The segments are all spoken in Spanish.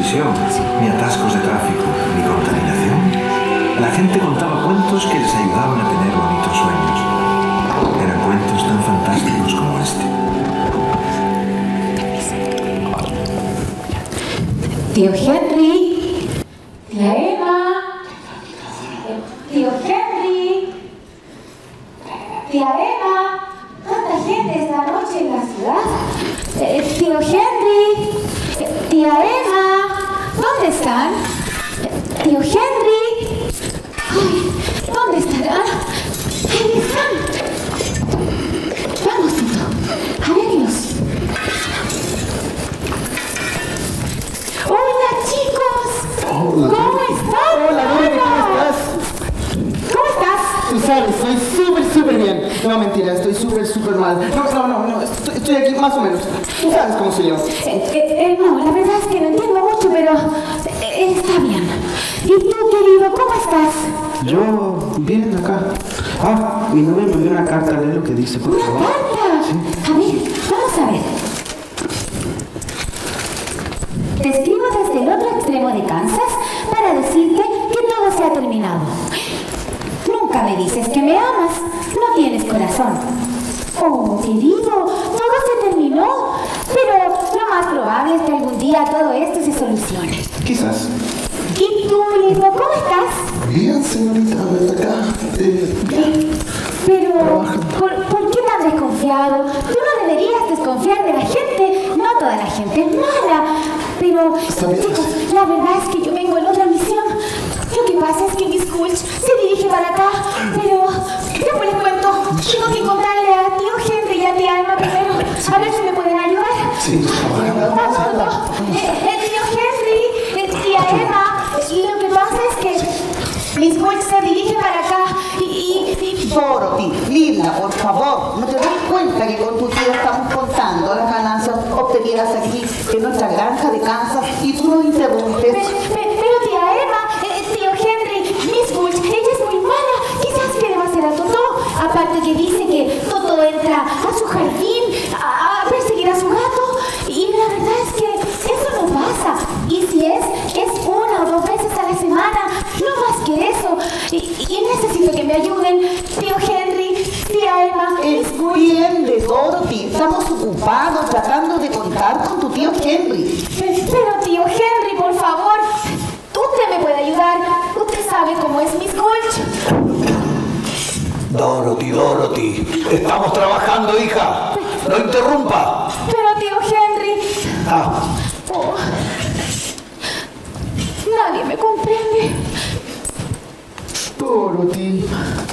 televisión, ni atascos de tráfico, ni contaminación. La gente contaba cuentos que les ayudaban a tener bonitos sueños. Eran cuentos tan fantásticos como este. Tío Henry, tía Emma, tío Henry, tía Emma, ¿cuánta gente esta noche en la ciudad? Tío Henry, tía Emma, ¿dónde están? Tío Henry, ay, ¿dónde estarán? Ahí están. Vamos, tío, a verlos. ¡Hola, chicos! Hola. ¿Cómo están? Hola, Lore, ¿cómo estás? ¿Cómo estás? Tú sabes, estoy súper bien. No, mentira, estoy súper mal. No, estoy aquí más o menos. Tú sabes cómo soy yo. No, la verdad es que no entiendo mucho, pero está bien. ¿Y tú, querido, cómo estás? Yo, bien acá. Ah, mi novia me envió una carta, lee lo que dice, por ¿Una favor. carta? Sí. A ver, vamos a ver. Te escribo desde el otro extremo de Kansas para decirte que todo se ha terminado. Nunca me dices que me amas. No tienes corazón. Oh, querido, todo se terminó. Pero lo más probable es que algún día todo esto se solucione. Quizás. ¿Y tú, hijo, cómo estás? Bien, señorita, ven acá. Pero, ¿por qué tan desconfiado? Tú no deberías desconfiar de la gente. No toda la gente es mala. Pero, Está bien. chicos, la verdad es que yo vengo en otra misión. Lo que pasa es que Miss Gulch se dirige para acá. Pero, después les cuento. Tengo que encontrarle a tío Henry y a tía Emma primero. A ver si me pueden ayudar. Sí, Vamos, tío Henry, tía Emma. Y lo que pasa es que Miss Gulch se dirige para acá y Dorothy, Linda, por favor, ¿no te das cuenta que con tu tío estamos contando las ganancias obtenidas aquí en nuestra granja de Kansas y tú nos interrumpes? Pero tía Emma, tío Henry, Miss Gulch, ella es muy mala. Quizás quiere hacer a Totó. Aparte que dice que Totó entra a su jardín a perseguir a su gato. Y la verdad es que eso no pasa. Y si es una o dos veces a la semana, no más que eso. Y necesito que me ayuden, tío Henry, tía Emma, Miss Gulch. Entiende, Dorothy, estamos ocupados tratando de contar con tu tío Henry. Pero tío Henry, por favor, usted me puede ayudar. Usted sabe cómo es Miss Gulch. Dorothy, estamos trabajando, hija. No interrumpa. Pero tío Henry, oh, nadie me comprende. Dorothy.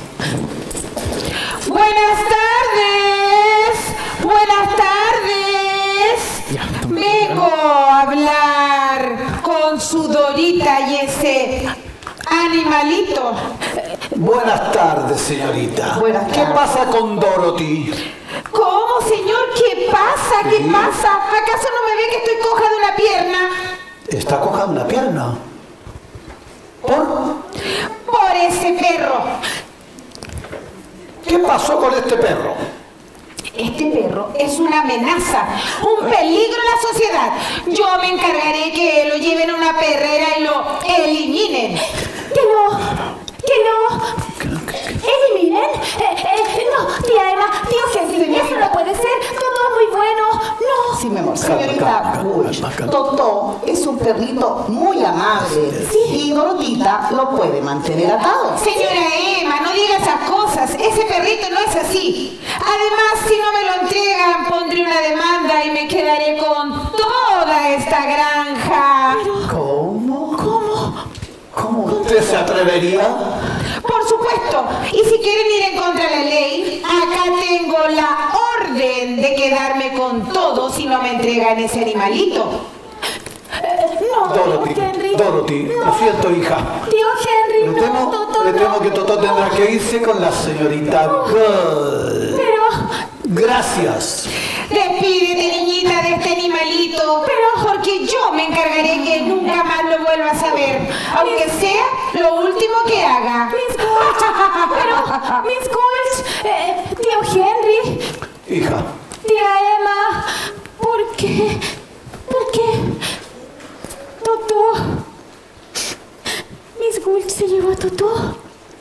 Buenas tardes. Buenas tardes. Vengo a hablar con su Dorita y ese animalito. Buenas tardes, señorita. Buenas ¿Qué tardes. pasa con Dorothy? ¿Cómo, señor? ¿Qué pasa? ¿Qué pasa? ¿Acaso no me ve que estoy coja de una pierna? ¿Está coja una pierna? Por ese perro. ¿Qué pasó con este perro? Este perro es una amenaza, un peligro a la sociedad. Yo me encargaré que lo lleven a una perrera y lo eliminen. Que lo eliminen. No, tía Emma, tío Henry, eso no puede ser. Todo es muy bueno. No. Sí, mi amor, señorita Gulch, Totó es un perrito muy amable y Dorotita lo puede mantener atado. Señora Emma, no diga esas cosas. Ese perrito no es así. Además, si no me lo entregan, pondré una demanda y me quedaré con toda esta granja. ¿Cómo usted se atrevería? Por supuesto. Y si quieren ir en contra de la ley, acá tengo la orden de quedarme con todo si no me entregan ese animalito. No, Dorothy, tío Henry. Dorothy, lo siento, hija. Tío Henry, Me temo, Totó, me temo no. que Totó tendrá que irse con la señorita Gold. Pero, Gracias. Despídete, niñita, de este animalito, pero porque yo me encargaré que nunca más lo vuelvas a ver, aunque sea lo último que haga. Miss Gulch, pero, Miss Gulch, tío Henry, Hija, tía Emma, ¿por qué? ¿Por qué? Totó. Gulch se llevó a Totó.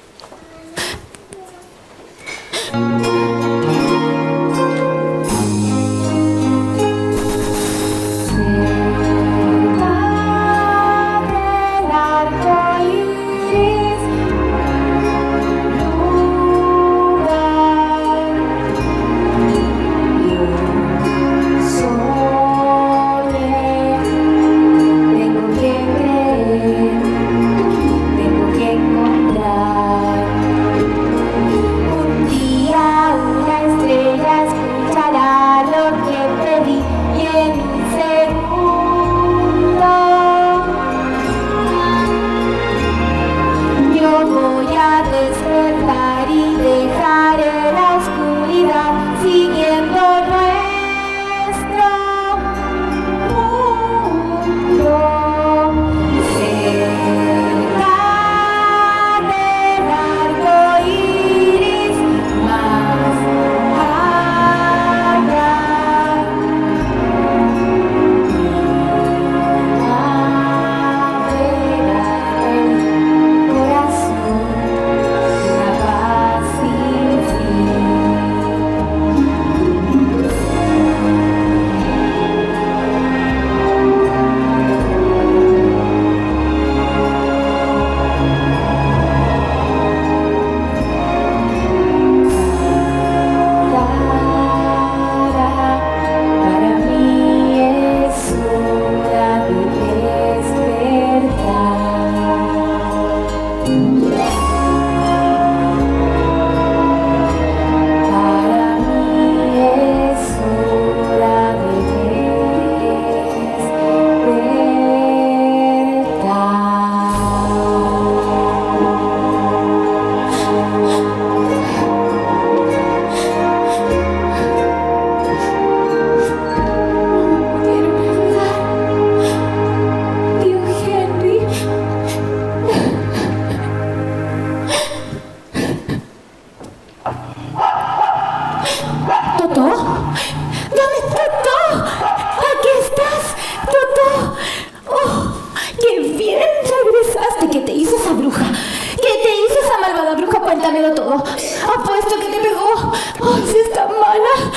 Cuéntamelo todo. Apuesto que te pegó. Ay, si está mala.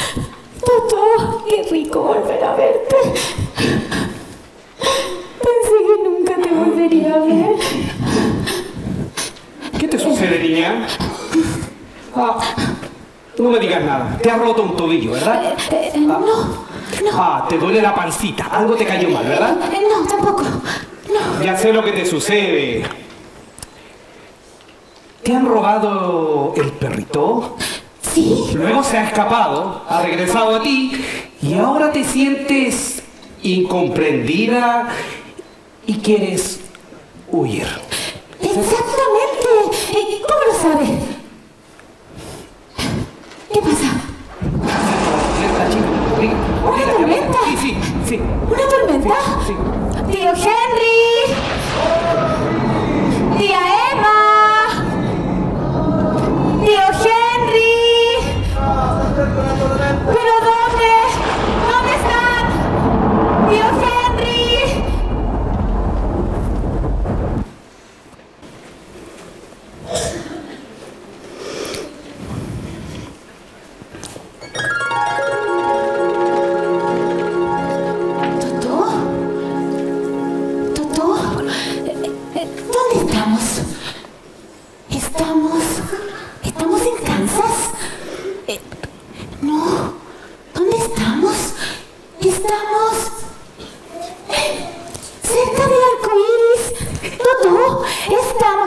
Totó, qué rico volver a verte. Pensé que nunca te volvería a ver. ¿Qué te sucede, niña? No me digas nada. Te has roto un tobillo, ¿verdad? No. Te duele la pancita. Algo te cayó mal, ¿verdad? No, tampoco. No. Ya sé lo que te sucede. ¿Te han robado el perrito? Sí. Luego se ha escapado, ha regresado a ti y ahora te sientes incomprendida y quieres huir. Exactamente. ¿Cómo lo sabe? ¿Qué pasa? ¿Una tormenta? Sí. ¿Una tormenta? Sí. ¡Tío Henry! ¡Tía Emma! ¡Tío Henry! ¿Pero dónde? ¿Dónde están? ¡Tío Henry! ¿Totó? ¿Dónde estamos? ¿Estamos en Kansas? No. ¿Dónde estamos? Estamos cerca del arco iris. Totó, estamos.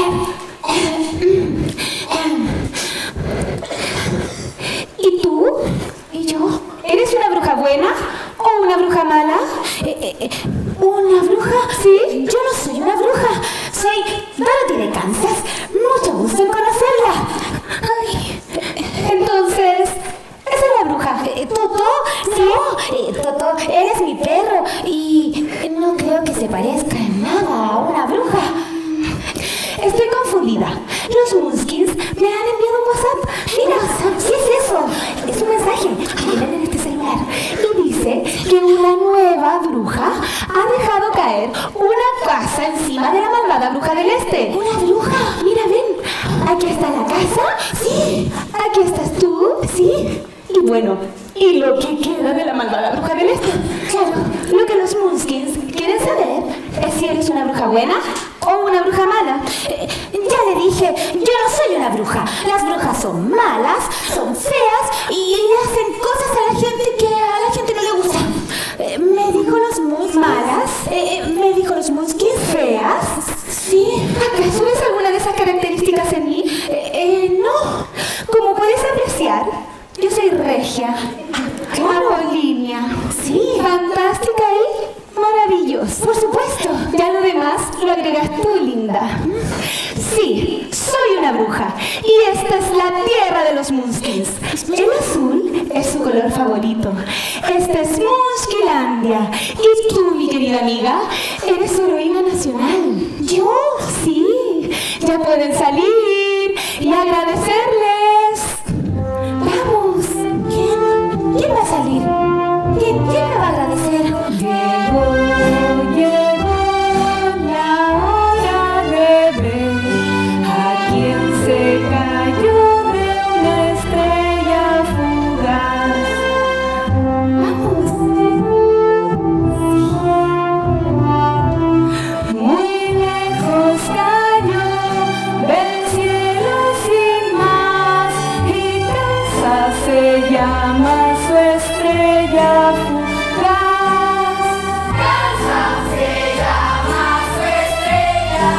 ¿Y tú? ¿Y yo? ¿Eres una bruja buena o una bruja mala? ¿Una bruja? Sí, yo no soy una bruja. Soy Dorothy de Kansas. Mucho gusto en conocerla. Ay, entonces, esa es la bruja. ¿Totó? No, Totó, eres mi perro. Y no creo que se parezca en nada a una bruja. Estoy confundida. Los Munskins me han enviado un WhatsApp. Mira, ¿qué es eso? Es un mensaje. Viene en este celular. Y dice que una nueva bruja ha dejado caer una casa encima de la malvada bruja del este. Celeste. ¿Una bruja? Mira, ven. Aquí está la casa. Sí. Aquí estás tú. Sí. Y bueno, y lo que queda de la malvada bruja del este. Claro, lo que los Munchkins quieren saber es si eres una bruja buena o una bruja mala. Ya le dije, yo no soy una bruja. Las brujas son malas, son feas y hacen cosas a la gente que a la gente no le gusta. Me dijo los Munchkins malas. Me dijo los Munchkins feas. ¿Sí? ¿Acaso ves alguna de esas características en mí? No. Como puedes apreciar, yo soy regia, apolínea, sí, fantástica y maravillosa. Por supuesto. Ya lo demás lo agregas tú, linda. Sí, soy una bruja y esta es la tierra de los Munchkins. El azul es su color favorito. Esta es Munchkilandia. Y tú, mi querida amiga, eres su heroína nacional. ¿Yo? Sí. Ya pueden salir y agradecerles. Vamos. ¿Quién va a salir? ¿Quién me va a agradecer? Llegó la hora de ver a quien se cayó de una estrella fugaz. Vamos. Muy lejos cayó del cielo sin más y casa se llama su estrella fugaz. Casa se llama su estrella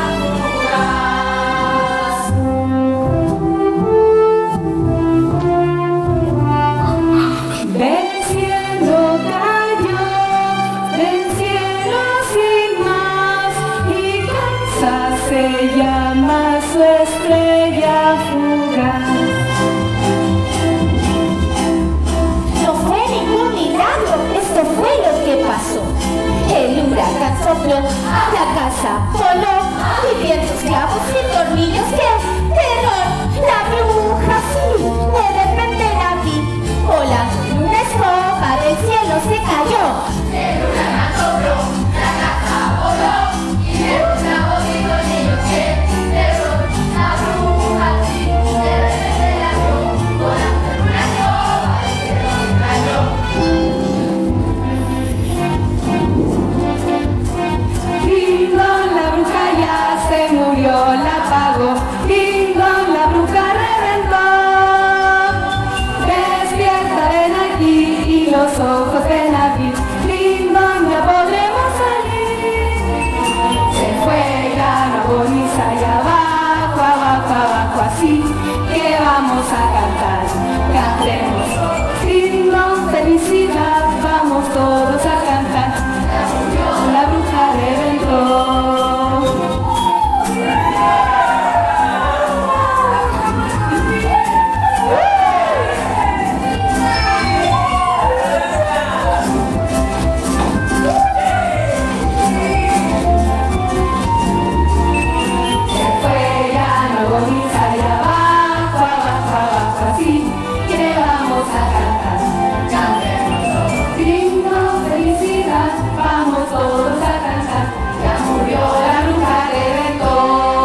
fugaz. Del cielo cayó, del cielo sin más y casa se llama su estrella fugaz. No fue ningún milagro, esto fue lo que pasó. El huracán sopló, la casa voló, y vientos clavos y tornillos, ¡qué terror! La bruja sí, de repente la vi, volando en una escoba del cielo se cayó. El huracán sopló, la casa voló, y vientos clavos y tornillos, ¡qué terror! La bruja sí, de repente la vio, volando en una escoba del cielo se cayó. Dingón, la bruja ya se murió, la apagó. Dingón, la bruja reventó. Despierta, ven aquí y los ojos ven abrir. Dingón, ya podremos salir. Se fue, ya no agoniza y abajo, abajo, abajo, así que vamos a cantar. Cantemos. Dingón, felicidad, vamos todos a cantar. La bruja reventó. Se fue, ya no agoniza y abajo, abajo, abajo, así que vamos a cantar. Cantemos. Digno, felicidad, vamos todos a cantar. Ya murió la bruja reventó.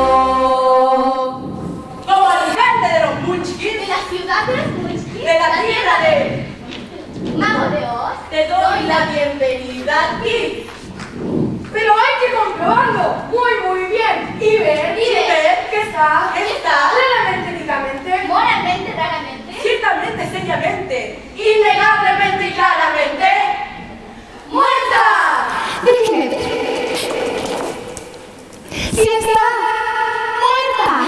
Como alcalde de los Munchkins, ¿De la ciudad de los Munchkins? de la tierra de... Mago de Oz. Te doy la bienvenida aquí. Pero hay que comprobarlo muy bien y ver que está claramente, únicamente, Moralmente, raramente. ciertamente, seriamente, innegablemente y claramente muerta. Déjeme ver. ¡Sí está muerta!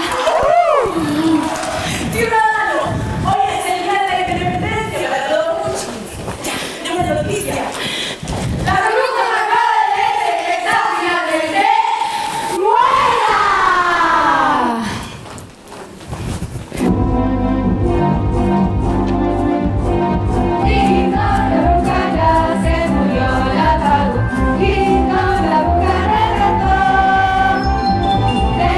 Ciudadano, hoy es el día de la independencia para todos los Munchkins. Ya, déme la noticia. La bruja malvada del este está finalmente ¡Muerta! Dingón, la bruja ya se murió, la apagó. Dingón, la bruja reventó.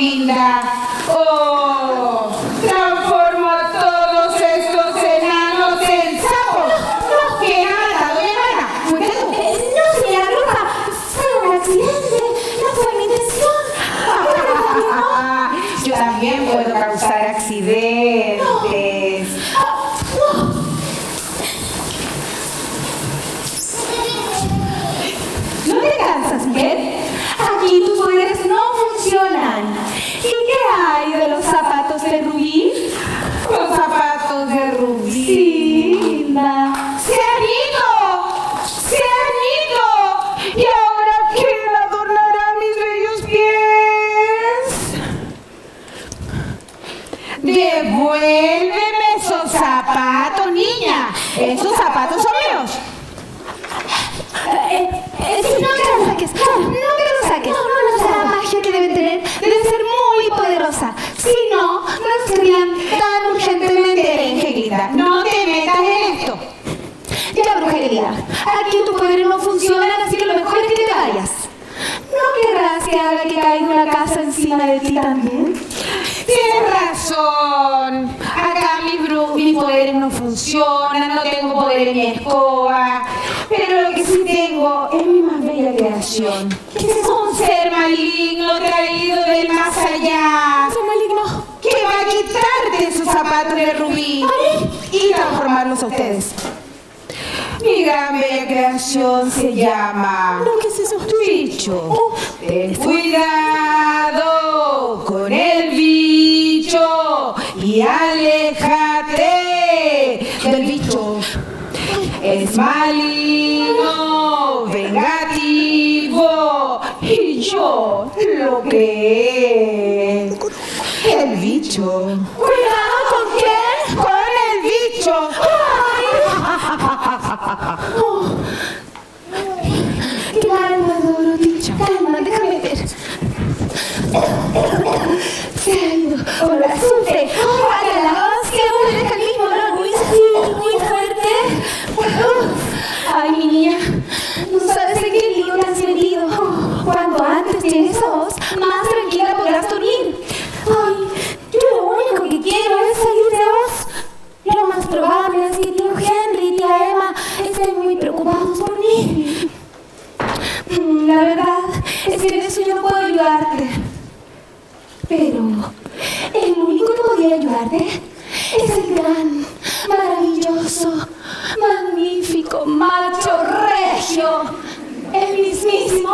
linda. Oh, transformo a todos estos enanos en sapos. ¿Quién ha matado a mi hermana? No, señora bruja, fue un accidente, no fue mi intención. Yo también puedo causar accidentes. ¿No te cansas, mujer? Aquí tus poderes no funcionan. ¿Y qué hay de los zapatos de Rubí? Los zapatos de Rubí. Sí, linda. ¡Se han ido! ¡Se han ido! ¿Y ahora quién adornará mis bellos pies? ¡Devuélveme esos zapatos, niña! ¡Esos zapatos son míos! No me lo saques, no me lo saques. La magia que deben tener debe ser muy poderosa. Si no, no nos querrían tan urgentemente. Angelita, no te metas en esto. Ya, bruja querida, aquí tus poderes no funcionan, así que lo mejor es que te vayas. ¿No querrás que haga que caiga una casa encima de ti también? Tienes razón. Acá mis poderes no funcionan, no tengo poder en mi escoba. Pero lo que sí tengo es mi más bella creación. ¿Qué es eso? Un ser maligno traído del más allá. ¿Ser maligno? Que va a quitarte esos zapatos de Rubí y transformarlos a ustedes. Mi gran bella creación se llama... No, ¿qué es eso? Bicho. Ten cuidado con el bicho y aléjate del bicho. Es maligno, vengativo y yo lo que es el bicho. ¿Cuidado con quién? Con el bicho. Calma, Dorothy, calma, déjame ver. Se ha ido con el azufre. ¡Guácala! ¡Que aún le deja el mismo olor! Muy fuerte. Ay, mi niña, no sabes en qué lío te has metido. Cuanto antes llegues a vos, más tranquila podrás dormir. Ay, yo lo único que quiero es salir de vos. Lo más probable es que tío Henry y tía Emma estén muy preocupados por mí. La verdad es que en eso yo no puedo ayudarte. Pero el único que podría ayudarte es el gran, maravilloso, magnífico, macho regio, el mismísimo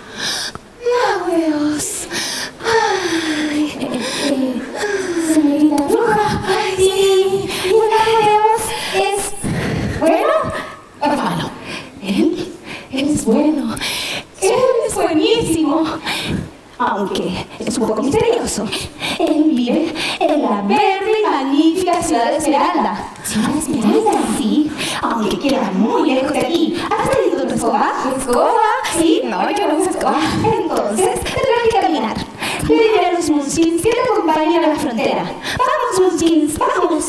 Naudeos. Ay, señorita bruja, y Naudeos es bueno o malo. Él es bueno. Él es buenísimo. Aunque es un poco misterioso. Él vive en la verde y magnífica ciudad de Esmeralda. ¿Ciudad de Esmeralda? Sí, aunque queda muy lejos de aquí. ¿Has tenido tu escoba? ¿Escoba? Sí, no, yo no uso escoba. Entonces, tendrás que caminar. Le diré a los Munchkins que te acompañen a la frontera. ¡Vamos, Munchkins! ¡Vamos!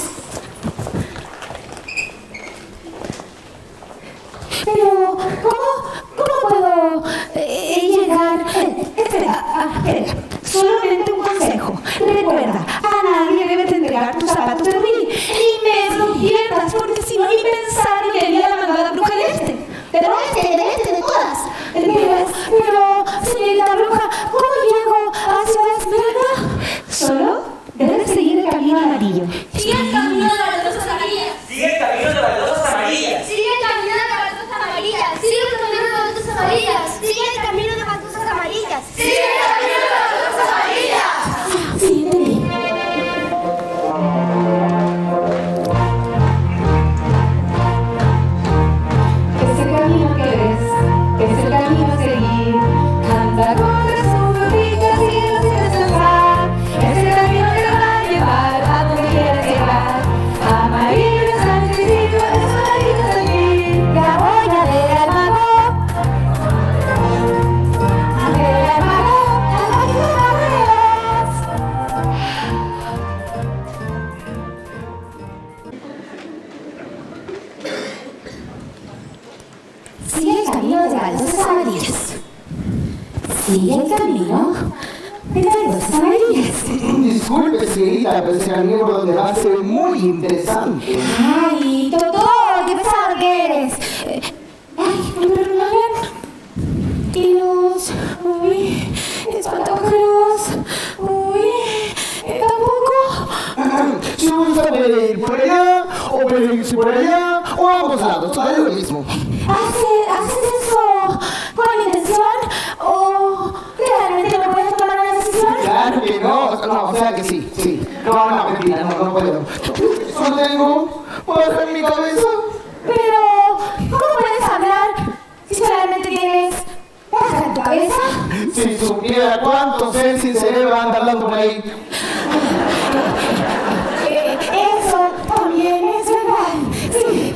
Pero, ¿cómo puedo llegar? Espera, solamente un consejo. Recuerda, a nadie debes entregar tus zapatos de Rubí. Ni me los pierdas, porque si no, ni pensar en que haría la malvada bruja del este. De todas. Pero, señorita bruja, ¿cómo llego a Ciudad Esmeralda? Solo debes seguir el camino amarillo. Sigue el camino de las baldosas amarillas. Sigue el camino de las baldosas amarillas. Sigue el camino de las baldosas amarillas. Sigue el camino de las baldosas amarillas. Sigue el camino de las baldosas amarillas. Sigue el camino de las baldosas amarillas. Sí, entendí. Es el camino que ves, es el camino a seguir. Anda con las oruguitas y no tienes descansar. Es el camino que te va a llevar a donde quieras llegar. Amarillo, sangrecito, es amarillo seguir. La boya del mago. Del mago, al mago de Dios. Sigue el camino de baldosas amarillas. Sigue el camino de baldosas amarillas. disculpe, señorita, pero ese miembro donde va a ser muy interesante. Ay, Totó, qué pesado que eres. Ay, pero no ven. Tiros, uy, espantapájaros, uy, tampoco. Si gusta puede ir por allá, o puede irse por allá, o a ambos lados, todo es lo mismo. ¿Haces eso con intención o realmente no puedes tomar una decisión? Claro que no, o sea que sí, sí. No, mentira, no puedo. Solo tengo baja en mi cabeza. Pero, ¿cómo puedes hablar si solamente tienes baja en tu cabeza? Si supiera cuántos seres sin cerebro andan dando por ahí. Eso también es verdad. Sí.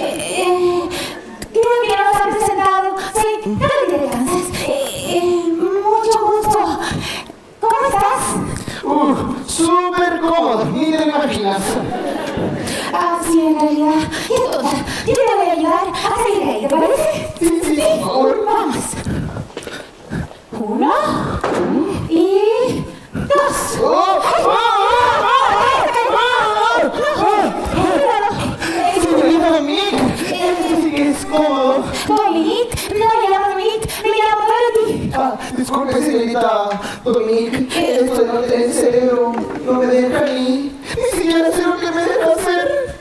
Creo que nos han presentado. Sí, no te descansas. Mucho gusto. ¿Cómo estás? Súper cómodo, ni te imaginas. Ah, sí, en realidad. Y entonces, yo te voy a ayudar a salir de ahí, ¿te parece? Sí, por favor. Vamos. 1 y 2. Señorita Dominique, sí que es cómodo. Dominique, no me llamo Dominique, me llamo Dorothy. Disculpe, señorita Dominique, esto de no tener cerebro no me deja ni siquiera hacer lo que me deja hacer.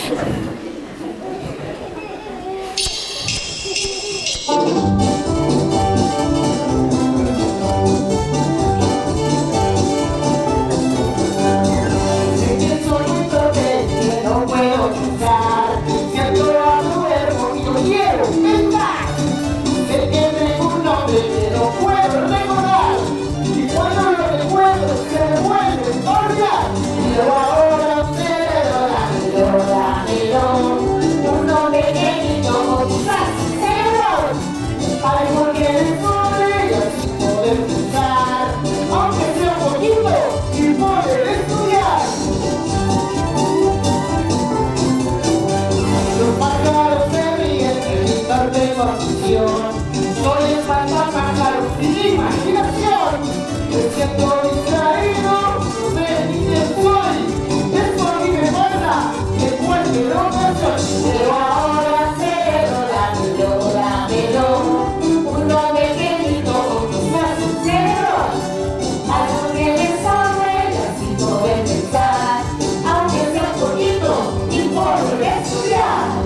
Soy espantapájaros sin imaginación. Me siento distraído, no sé ni quién soy. Esto a mí me pasa en cualquier ocasión. Pero ahora cerebro, dámelo. Un nombre pequeñito con tus brazos cerebro. Algo que me sobre y así poder pensar. Aunque sea un poquito y por estudiar.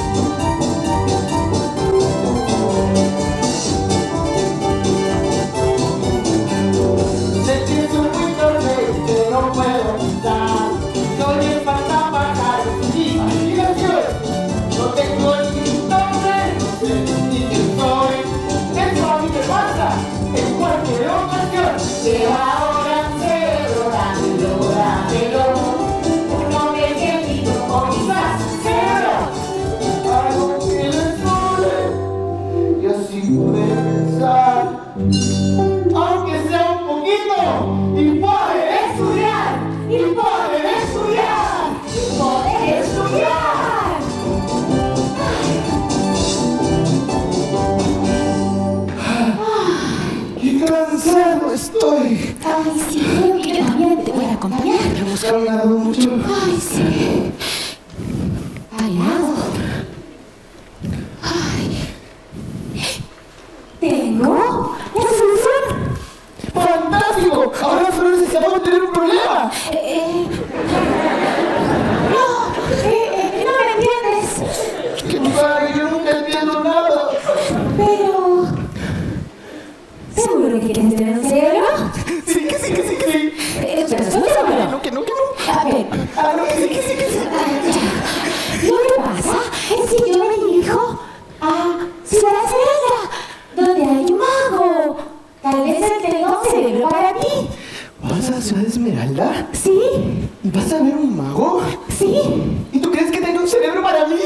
No puedo estar, soy espantapájaros sin imaginación. No tengo ni nombre, no sé ni quién soy. Eso a mí me pasa en cualquier ocasión. Pero ahora cerebro, dámelo. Un nombre pequeñito o quizás cerebro. Algo que les sobre y así poder pensar. Aunque sea un poquito y poder estudiar, y poder estudiar, y poder estudiar. ¡Qué cansado estoy! Ay, sí, creo que yo también te voy a acompañar. Hemos caminado mucho. Ay, sí. Al lado. Ay. ¿Tengo la solución? ¡Fantástico! Ahora solo necesitamos tener un problema. No me entiendes. Que tú sabes que yo nunca entiendo nada. Pero... ¿seguro que quieres tener un cerebro? Sí, que sí. Pero seguro. Que no. A ver. No, que sí. Lo que pasa es que yo me dirijo a Ciudad Esmeralda, donde hay un mago. Tal vez él tenga un cerebro para ti. ¿Vas a Ciudad Esmeralda? ¿Sí? ¿Y vas a ver un mago? ¿Sí? ¿Y tú crees que tenga un cerebro para mí?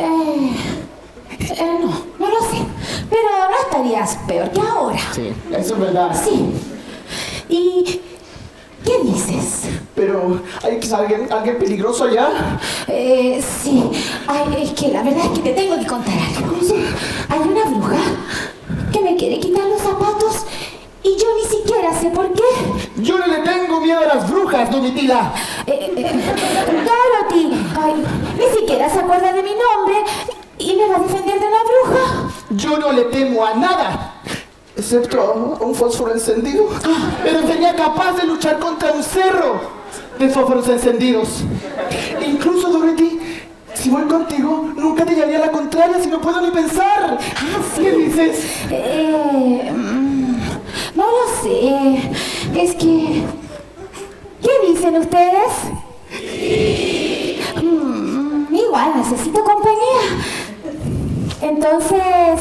No lo sé. Pero no estarías peor que ahora. Sí, eso es verdad. Sí. ¿Y qué dices? Pero, ¿hay alguien peligroso allá? Sí. Ay, es que la verdad es que te tengo que contar algo. Hay una bruja que me quiere quitar los zapatos y yo ni siquiera siquiera sé por qué. Yo no le tengo miedo a las brujas, Domitila. Dorothy, ay, ni siquiera se acuerda de mi nombre y me va a defender de una bruja. Yo no le temo a nada, excepto a un fósforo encendido. Pero sería capaz de luchar contra un cerro de fósforos encendidos. Incluso, Dorothy, si voy contigo, nunca te llevaría a la contraria si no puedo ni pensar. ¿Qué dices? No lo sé. Es que... ¿Qué dicen ustedes? Igual necesito compañía. Entonces...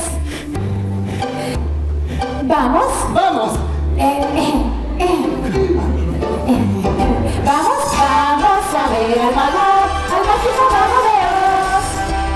¿Vamos? ¡Vamos! Vamos a ver al mago, al mágico mago de Oz.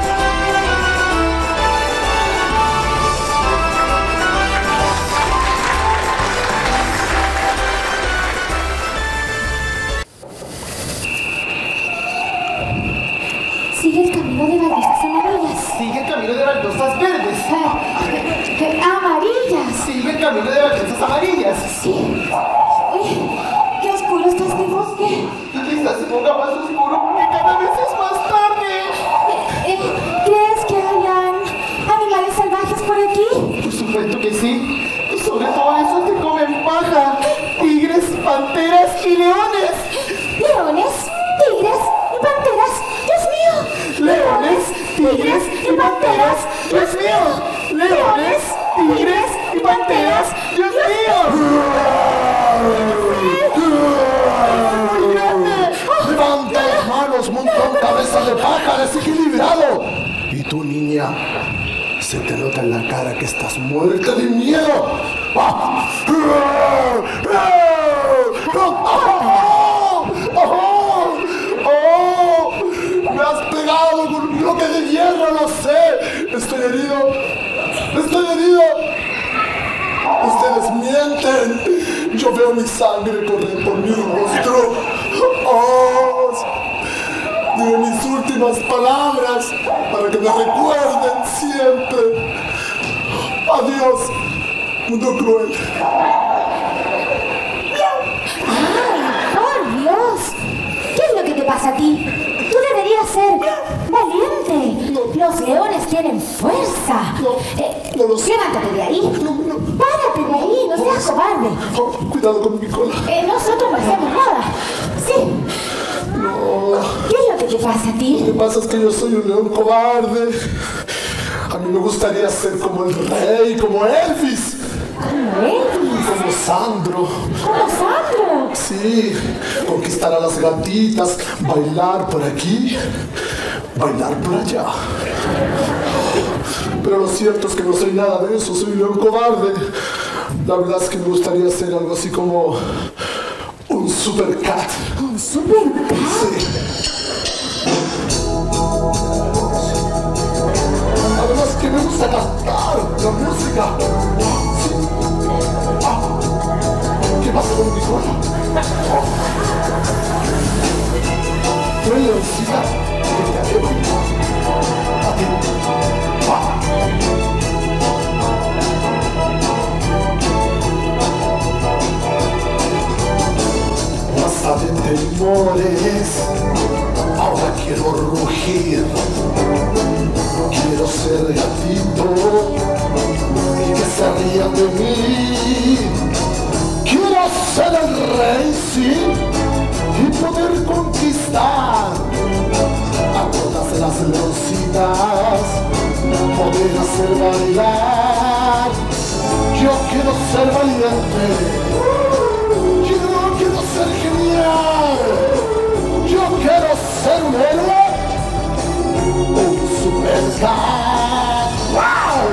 Sigue el camino de baldosas amarillas. Sigue el camino de baldosas verdes. Amarillas. Sigue el camino de baldosas amarillas. Sí. Uy, qué oscuro está este bosque. Quizás se ponga más oscuro porque cada vez es más tarde. ¿Crees que hayan animales salvajes por aquí? Por supuesto que sí. Y sobre todo esos que comen paja. Tigres, panteras y leones. ¿Leones? ¿Tigres? ¿Y panteras? ¡Dios mío! Leones, tigres y panteras. ¡Dios mío! Leones, tigres y panteras. ¡Dios mío! ¡Levanta las manos, montón, cabeza de paja, desequilibrado! Y tú, niña, se te nota en la cara que estás muerta de miedo. ¡Me has pegado con un bloque de hierro, lo sé! ¡Estoy herido! ¡Estoy herido! Ustedes mienten. Yo veo mi sangre correr por mi rostro. ¡Oh! Diré mis últimas palabras para que me recuerden siempre. Adiós, mundo cruel. ¡Ay, por Dios! ¿Qué es lo que te pasa a ti? Tú deberías ser valiente. Los leones tienen fuerza. No lo sé. Levántate de ahí. Párate de ahí, no seas cobarde. Oh, cuidado con mi cola. Nosotros no hacemos nada. Sí. No. ¿Qué es lo que te pasa a ti? Lo que pasa es que yo soy un león cobarde. A mí me gustaría ser como el rey, como Elvis. ¿Como Elvis? Como Sandro. ¿Como Sandro? Sí, conquistar a las gatitas, bailar por aquí, bailar por allá. Pero lo cierto es que no soy nada de eso, soy un león cobarde. La verdad es que me gustaría ser algo así como un supercat. ¿Un supercat? Sí. Además que me gusta cantar la música. Sí. ¿Qué pasa con mi cola? ¿Tú eres leoncita? ¿Qué te llevo? A ti. Basta de temores, ahora quiero rugir. Quiero ser gatito y que se rían de mí. Quiero ser el rey, sí, y poder conquistar a todas las leoncitas, poder hacer bailar. Yo quiero ser valiente, yo quiero ser genial, yo quiero ser un héroe, un supercat. ¡Wow!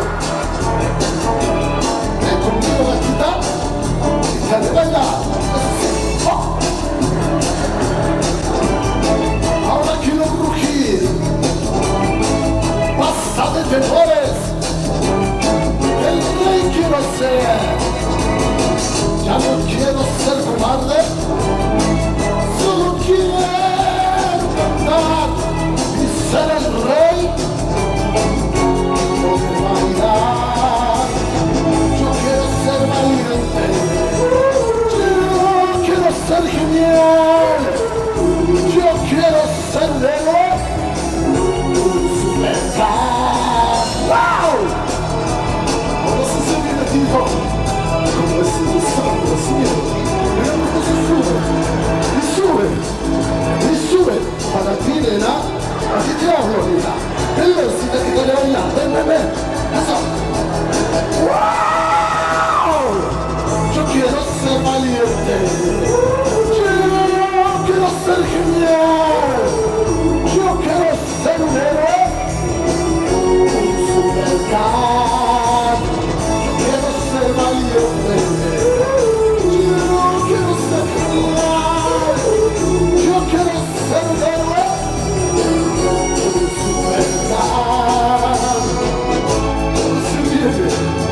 Ven conmigo, gatita. ¡Déjame bailar! ¡Oh! Ahora quiero rugir. Basta de temores. El rey quiero ser. Ya no quiero ser cobarde. Solo quiero cantar y ser el rey genial. Yo quiero ser un héroe. Un superstar. ¡Wow! Ahora sí se viene tipo como ese gusano así. Mira cómo se sube. Y sube. Y sube. Para ti, nena. Así te hablo, nena. Ven, si te quiero bailar. Ven, ven, ven. Eso. ¡Wow! Yo quiero ser valiente. Yo quiero ser genial. Yo quiero ser un héroe. Un superstar. Yo quiero ser valiente. Yo quiero ser genial. Yo quiero ser un héroe. Un superstar. Se viene.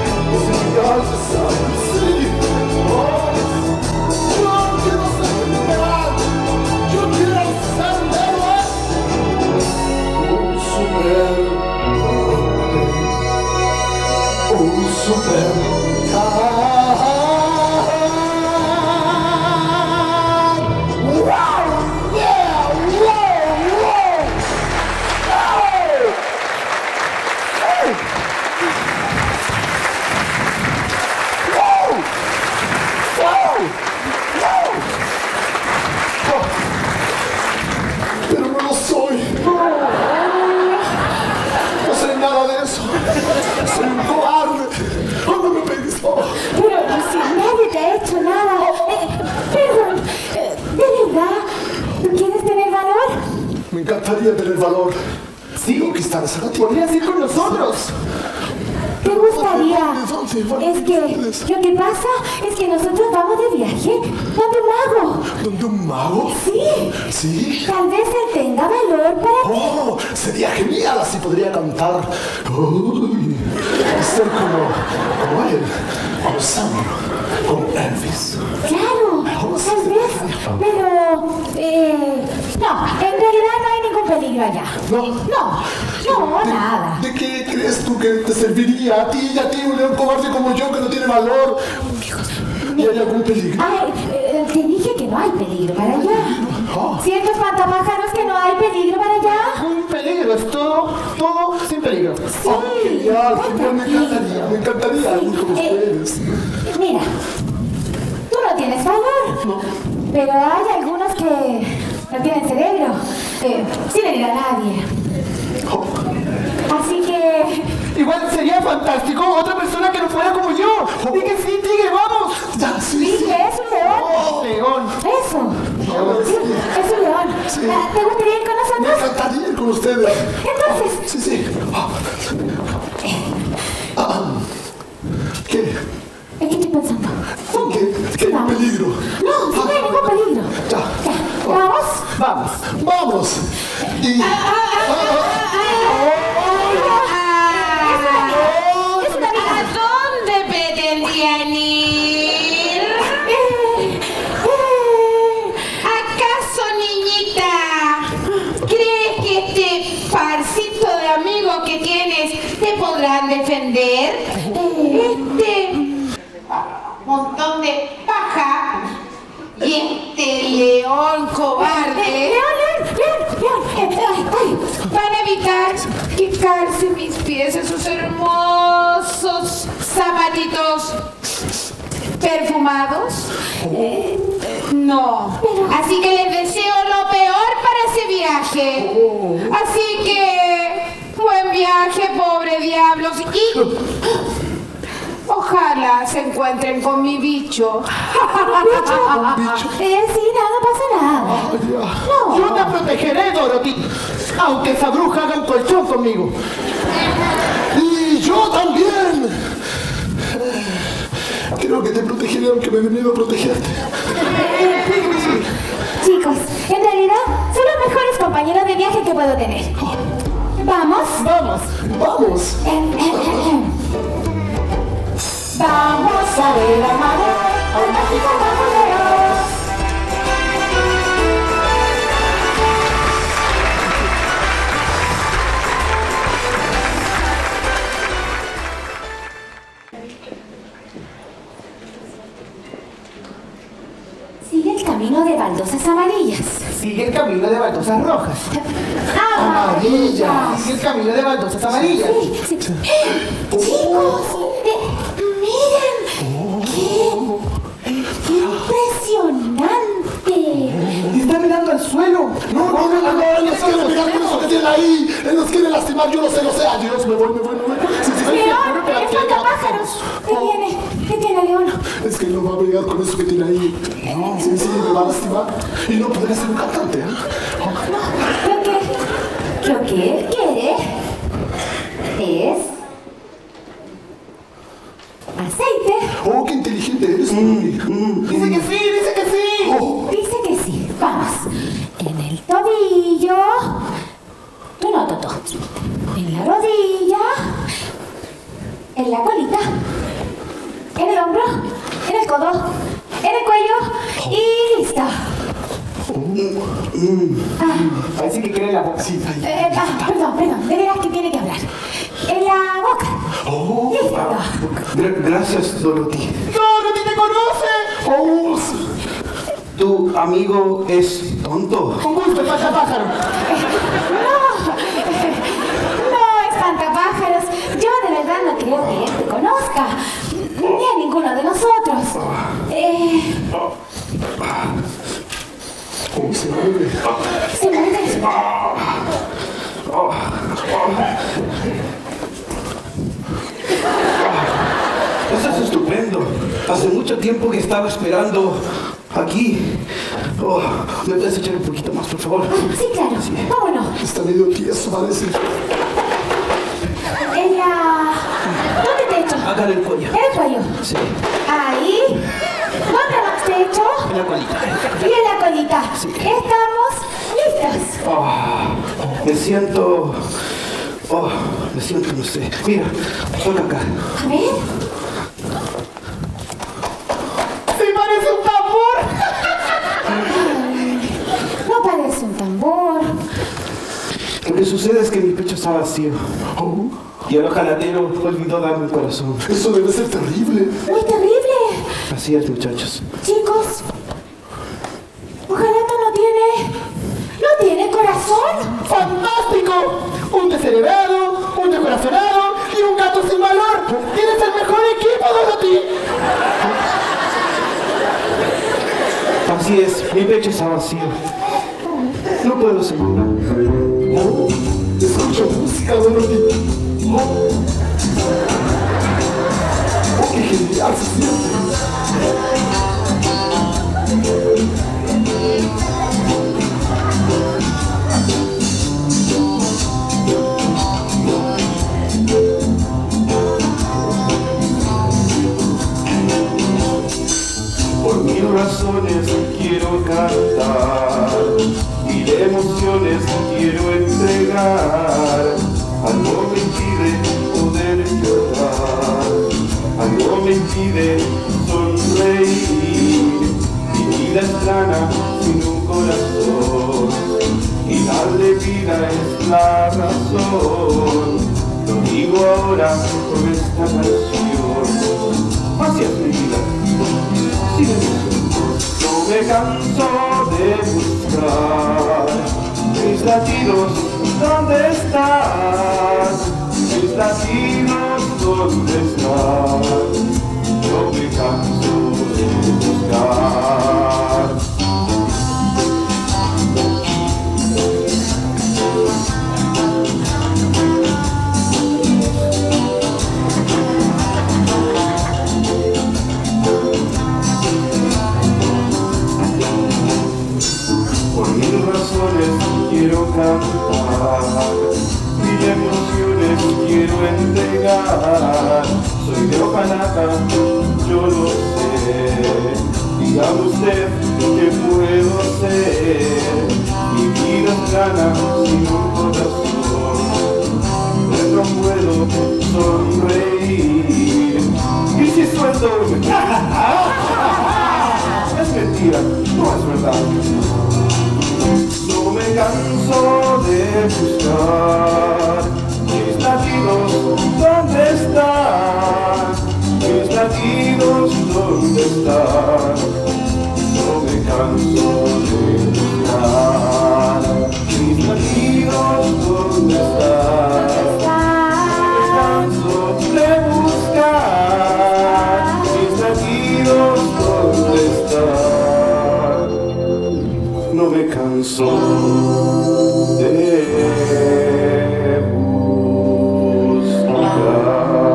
Pero no lo soy. No soy nada de eso. Soy un cobarde. No me pegues. Pero si nadie te ha hecho nada. Perdón, ¿de verdad? ¿Tú quieres tener valor? Me encantaría tener valor. Sí, conquistar esa gatita. Podrías ir con nosotros. ¿Te gustaría? ¿Dónde? Es que lo que pasa es que nosotros vamos de viaje donde un mago. ¿Dónde un mago? Sí. ¿Sí? Tal vez él tenga valor para ti. Oh, sería genial, así podría cantar. Uy, ser como él, como Sandro, como Elvis. Claro, tal vez. Pero, no, en realidad no hay ningún peligro allá. No. No, nada. ¿De qué crees tú que te serviría a ti y a ti, un león cobarde como yo que no tiene valor? ¿Y hay algún peligro? Ay, te dije que no hay peligro para allá. Oh. ¿Cierto, espantapájaros, que no hay peligro para allá? Un peligro, es todo sin peligro. Sí. Oh, genial, me encantaría ir como ustedes. Mira, tú no tienes valor. No. Pero hay algunos que no tienen cerebro. Sin herir a nadie. Oh. Así que... Igual sería fantástico otra persona que no fuera como yo. Di que sí, tigre, vamos. Ya, sí. Dije, es un león. León. Eso. Sí, es un león. Sí. ¿Te gustaría ir con Me nosotros? encantaría ir con ustedes. Entonces, Sí. ¿Qué? ¿en qué estoy pensando? ¿Qué peligro? No, no hay ningún peligro. Ya. ¿Vamos? Vamos. Vamos. Y... Es una amiga. ¿A dónde pretendían ir? ¿Acaso, niñita, crees que este parcito de amigos que tienes te podrán defender? Este montón de paja y este león cobarde van a evitar que calcen mis pies esos hermosos zapatitos perfumados. No. Así que les deseo lo peor para ese viaje. Así que buen viaje, pobre diablos. Y ojalá se encuentren con mi bicho. Sí, no pasa nada. Yo te protegeré, Dorothy. Aunque esa bruja haga un colchón conmigo. Y yo también. Creo que te protegeré aunque me he venido a protegerte. Chicos, en realidad son los mejores compañeros de viaje que puedo tener. ¿Vamos? Vamos. Vamos. Vamos a ver al mago, al mágico mago de Oz. Sigue el camino de baldosa baldosas amarillas. Sigue el camino de baldosas rojas. ¡Amarillas! Sigue el camino de baldosas amarillas. Sí. Chicos, miren. ¡Qué impresionante! Y está mirando al suelo. No, él nos quiere mirar con eso que tiene ahí. Él nos quiere lastimar, yo lo sé. Adiós, me voy. Sí, León, el espantapájaros. ¿Qué tiene León? Es que él no va a bregar con eso que tiene ahí. Sí, me va a lastimar. Y no podría ser un cantante, ¿eh? Lo que él quiere es aceite. Oh, qué inteligente eres. Dice que sí. Oh. Dice que sí. Vamos. En el tobillo. Tú no, Toto. En la rodilla. En la colita. En el hombro. En el codo. En el cuello. Y listo. Parece que quiere la boca. Sí, ahí. Perdón. De veras que tiene que hablar. En la boca. Oh. Listo. Gracias, Dorothy. ¡Dorothy te conoce! Oh, sí. Tu amigo es tonto. Con gusto, espantapájaro. No, espantapájaros. Yo de verdad no creo que él te conozca. Ni a ninguno de nosotros. ¿Cómo se mueve? Se mueve. Eso es estupendo. Hace mucho tiempo que estaba esperando aquí. ¿Me puedes echar un poquito más, por favor? Sí, claro. Vámonos. Está medio tieso, parece. En la... ¿Dónde te echo? Acá en el cuello. En el cuello. Sí, Ahí. ¿Dónde más te echo? en la colita. Y en la colita. Sí. Estamos listos. Me siento, no sé. Mira, toca acá. A ver. ¡Sí parece un tambor! No parece un tambor. Lo que sucede es que mi pecho está vacío. Y el ojalatero olvidó darme un corazón. Eso debe ser terrible. Muy terrible. Así es, muchachos. Chicos, Ojalata no tiene corazón. ¡Fantástico! Un descerebrado, un descorazonado y un gato sin valor. ¡Tienes el mejor equipo, Dorothy! Así es, mi pecho está vacío. No puedo seguir. Oh, escucho música, Dorothy. Oh, qué genial se siente. Por mil razones quiero cantar, mil emociones quiero entregar. Algo me impide poder llorar, algo me impide sonreír. Mi vida es plana sin un corazón, y darle vida es la razón. Lo digo ahora con esta canción. Así es mi vida. No me canso de buscar mis latidos, ¿dónde están? Mis latidos, ¿dónde están? No me canso de buscar. Quiero cantar, mil emociones quiero entregar. Soy de Ojalata, yo lo sé. Dígame usted qué puedo hacer. Mi vida es plana sin un corazón, no puedo sonreír. Y si suelto es mentira, no es verdad. No me canso de buscar mis latidos, ¿dónde están? Mis latidos, ¿dónde están? No me canso de no me canso de buscar.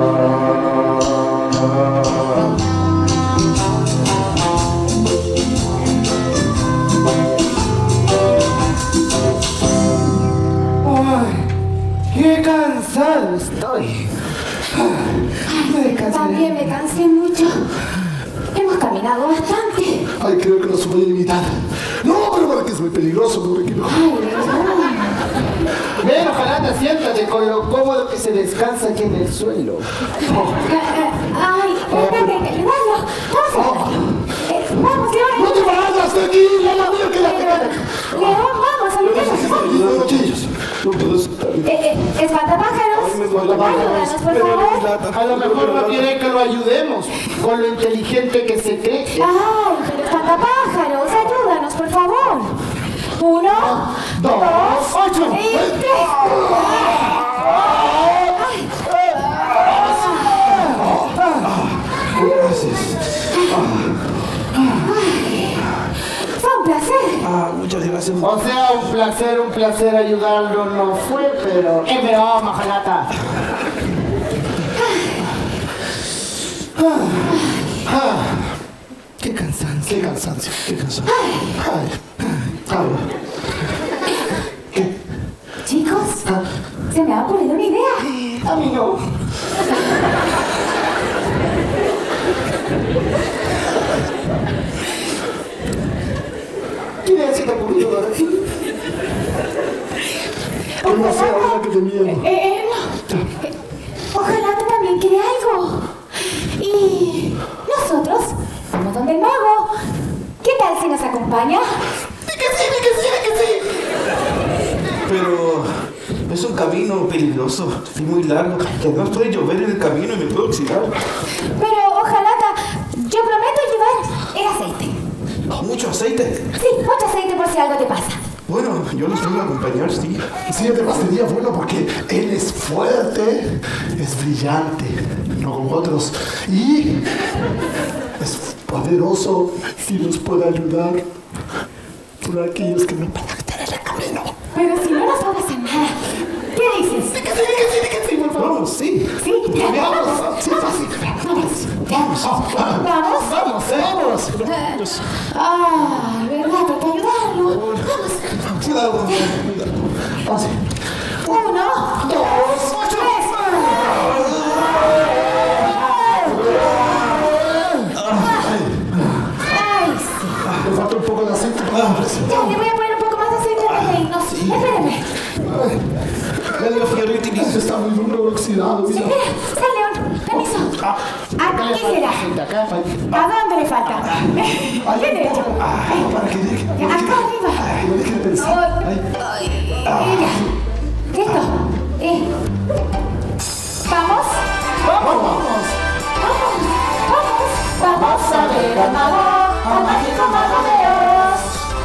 ¡Qué cansado estoy! También me cansé mucho. Hemos caminado bastante. Ay, creo que nos voy a imitar. No, pero para que es muy peligroso, no me equivoco. Ven, ojalá te siéntate con lo cómodo que se descansa aquí en el suelo. Ay, espérate, hay que ayudarlo. Vamos, León. ¡No te vayas de aquí! ¡La mía que la pegada! León, vamos, ayúdanos. Espantapájaros. Ayúdanos, por favor. A lo mejor no quiere que lo ayudemos con lo inteligente que se cree. Ay, pero espantapájaros, ayúdanos, por favor. 1, 2, 8 y 3. Fue un placer. Muchas gracias. O sea, un placer ayudarlo no fue, pero... ¡Es broma, Jalata! ¡Qué cansancio! ¡Qué cansancio! ¡Qué cansancio! Chicos, se me ha ocurrido una idea. A mí no. ¿Qué idea se te ha ocurrido, Dorothy? No sé, ahora que te miedo. Ojalá tú también quiere algo. Y nosotros vamos donde el mago. ¿Qué tal si nos acompaña? ¡Di que sí! Pero es un camino peligroso y muy largo. Y además puede llover en el camino y me puedo oxidar. Pero ojalá yo prometo llevar el aceite. ¿Mucho aceite? Sí, mucho aceite por si algo te pasa. Bueno, yo los tengo a acompañar, sí. Sí, además sería bueno porque él es fuerte, es brillante, no como otros, y es poderoso y nos puede ayudar por aquellos que no pueden estar en el camino. Pero si no nos va a pasar nada. ¿Qué dices? Di que sí, por favor. Vamos, sí. ¿Sí? Vamos, sí, fácil. Vamos. Ah, ¿verdad? Hay que ayudarlo. Vamos. Cuidado. 1, 2, 3. Ay, sí. Me falta un poco de aceite. Ya, le voy a poner un poco más de aceite antes de irnos. Espérame. Me dio fiebre y tinieblas. Está muy duro, oxidado. Sí, mira, San León, permiso. Aquí será. ¿A dónde le falta? ¿Qué derecho? Para que deje. Acá arriba. No deje de pensar. Mira, listo. ¿Vamos? Vamos a ver al mago, al mágico mago de Oz.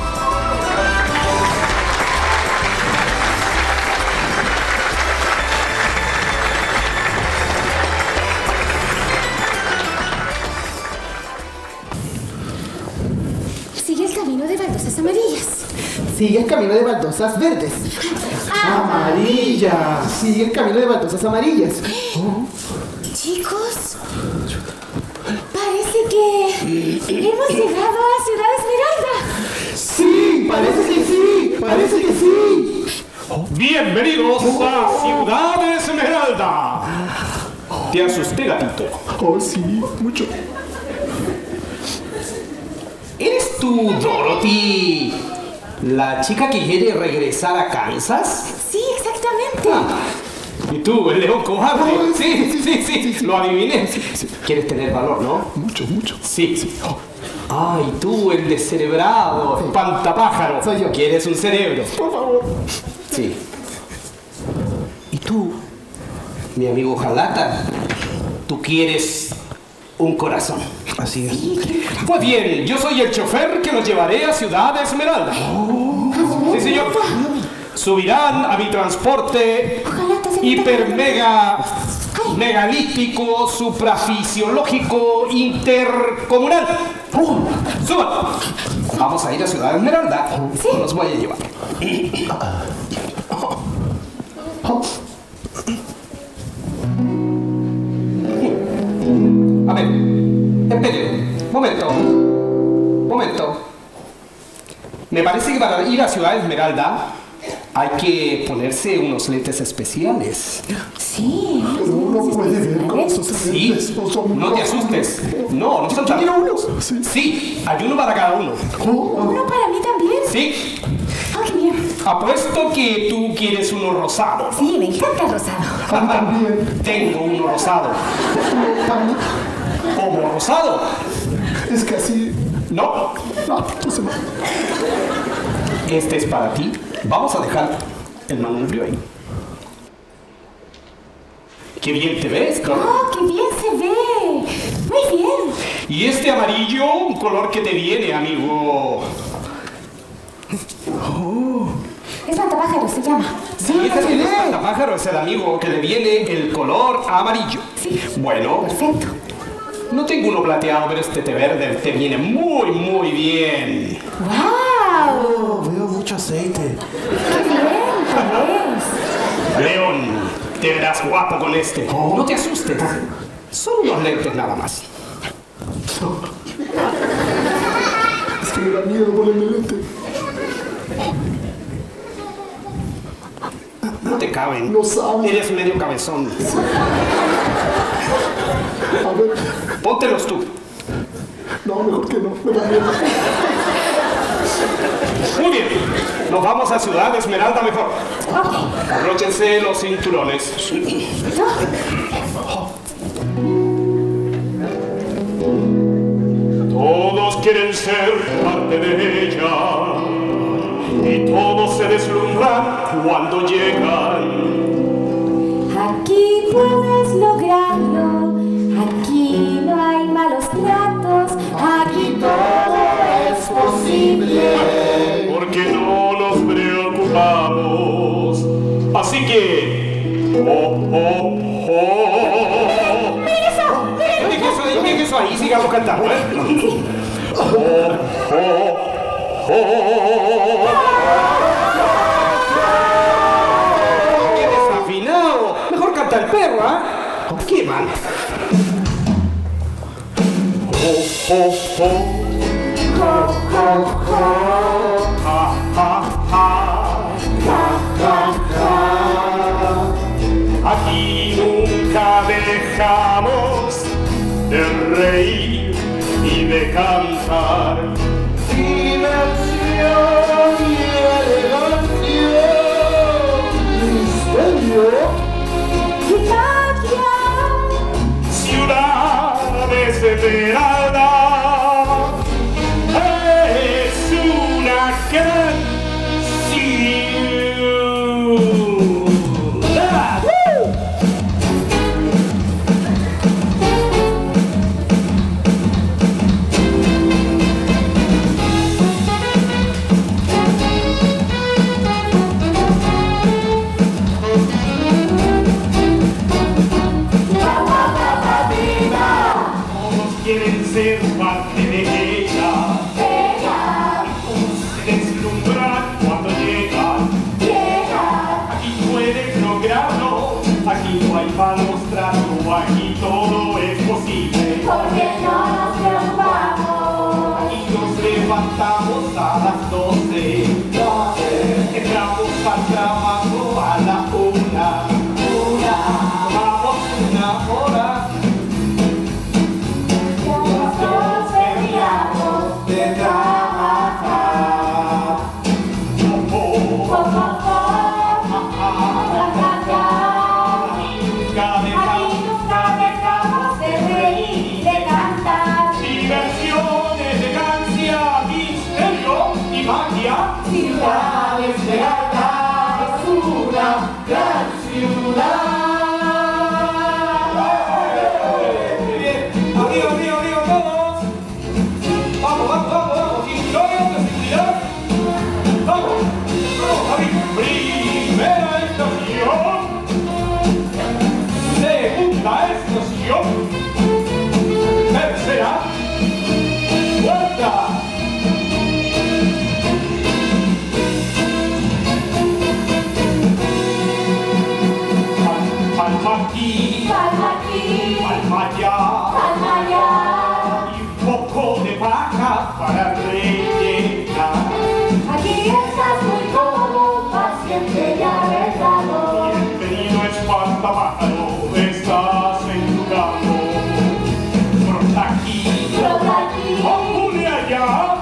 Sigue el camino de baldosas amarillas. Sigue el camino de baldosas verdes. Amarillas. Sigue el camino de baldosas amarillas. Chicos, parece que hemos llegado a Ciudad Esmeralda. Sí, parece que sí. Bienvenidos a Ciudad Esmeralda. Te asusté, gatito. Oh, sí, mucho. ¿Eres tú, Dorothy, la chica que quiere regresar a Kansas? Sí, exactamente. ¿Y tú, el león cobarde? Sí, lo adiviné. ¿Quieres tener valor, no? Mucho. Sí. Ay, tú, el descerebrado, espantapájaro. Soy yo. ¿Quieres un cerebro? Por favor. Sí. ¿Y tú, mi amigo Jalata? ¿Tú quieres un corazón? Así es. Pues bien, yo soy el chofer que los llevaré a Ciudad Esmeralda. Sí, señor. Subirán a mi transporte megalítico, suprafisiológico, intercomunal. ¡Suban! Vamos a ir a Ciudad Esmeralda. Sí. Los voy a llevar. A ver, espere, momento. Me parece que para ir a Ciudad Esmeralda hay que ponerse unos lentes especiales. Sí. Pero uno puede ver con esos Sí, lentes. no te asustes. No son tan... ¿Quiere uno? Sí, hay uno para cada uno. ¿Uno para mí también? Sí, Ah, qué bien. apuesto que tú quieres uno rosado. Sí, me encanta el rosado. También. Tengo uno rosado. Para mí. ¿Cómo rosado? Es que así. No, No, tú se va. este es para ti. Vamos a dejar el manubrio ahí. Qué bien te ves, ¿no? Oh, qué bien se ve. Muy bien. Y este amarillo, un color que te viene, amigo. Espantapájaros se llama. Sí, ese es el espantapájaro, es el amigo que le viene el color amarillo. Sí. Bueno, Perfecto. no tengo uno plateado, pero este té verde te viene muy bien. ¡Wow! Oh, veo mucho aceite. ¡Qué bien te ves! León, te verás guapo con este. No te asustes. Son unos lentes nada más. Es que me da miedo ponerme lente. No te caben. No sabes. Eres medio cabezón. A ver. Póntelos tú. No, mejor que no. Me da miedo. Muy bien. Nos vamos a Ciudad Esmeralda mejor. Abróchense los cinturones. Todos quieren ser parte de ella y todos se deslumbran cuando llegan. Aquí puedes lograrlo. Aquí no hay malos tratos. Aquí todo es posible. Porque no nos preocupamos. Así que... ¡Miren eso! Dejen eso ahí, sigamos cantando, ¿eh? ¡Qué desafinado! Mejor canta el perro, ¿ah? ¡Qué mal! Aquí nunca dejamos de reír y de cantar. Diversión y elegancia. Misterio. ¡Y magia! Ciudad Esmeralda es una gran ciudad. Quieren ser parte de ella. Se deslumbran cuando llegan. Aquí puedes lograrlo. Aquí no hay malos tratos. Aquí todo es posible. Porque no nos preocupamos. Aquí nos levantamos a las 12. Entramos al trabajo a la 1. Tomamos una hora. De trabajar. Nunca dejamos de reír y de cantar. Diversión, elegancia, misterio y magia. Ciudad Esmeralda es una gran ciudad. Arriba todos. Vamos, cinturones de seguridad. Vamos, David. Primera estación. Segunda estación. Tercera. Cuarta. espantapájaro, estás en tu campo. Brota aquí, ocurre allá,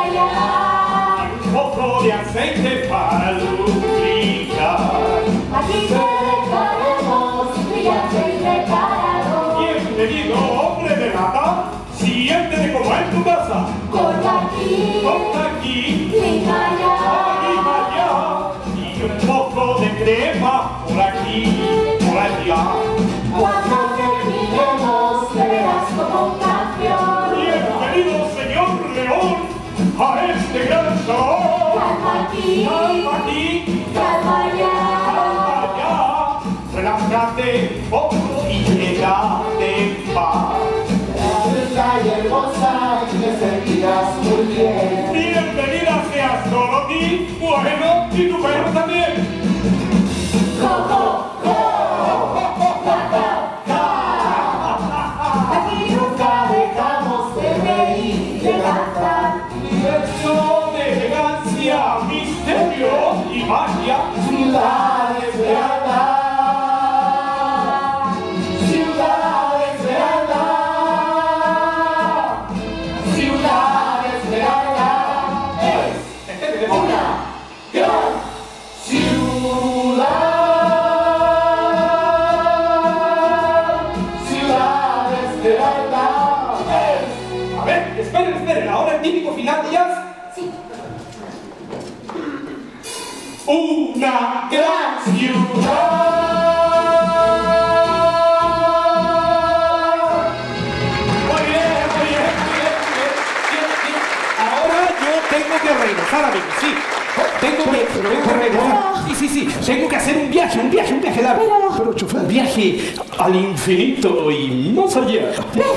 un poco de aceite para lubricar. Aquí te dejaremos brillante y preparado. Bienvenido, hombre de lata, siéntete como en tu casa. Corta aquí, lima allá, y un poco de crema por aquí, por allá. Cuando terminemos te verás como un campeón. Bienvenido, señor León, a este gran salón. Calma aquí, calma allá. Relájate un poco y quédate en paz. Y hermosa y te sentirás muy bien. Bienvenida seas Dorothy, bueno, y tu perro también. Aquí nunca dejamos de reír y de cantar. Diversión, elegancia, misterio y magia. Ciudades de andar. Ciudades de andar. Ciudades de andar. Es una gran ciudad. Ciudades de andar. A ver, esperen, ahora el típico final de jazz. Sí. Una gran ciudad. Muy bien. Ahora yo tengo que regresar, amigos, sí. Tengo que regresar. Sí. Tengo que hacer un viaje largo. Pero, chofer. Un viaje al infinito y más allá.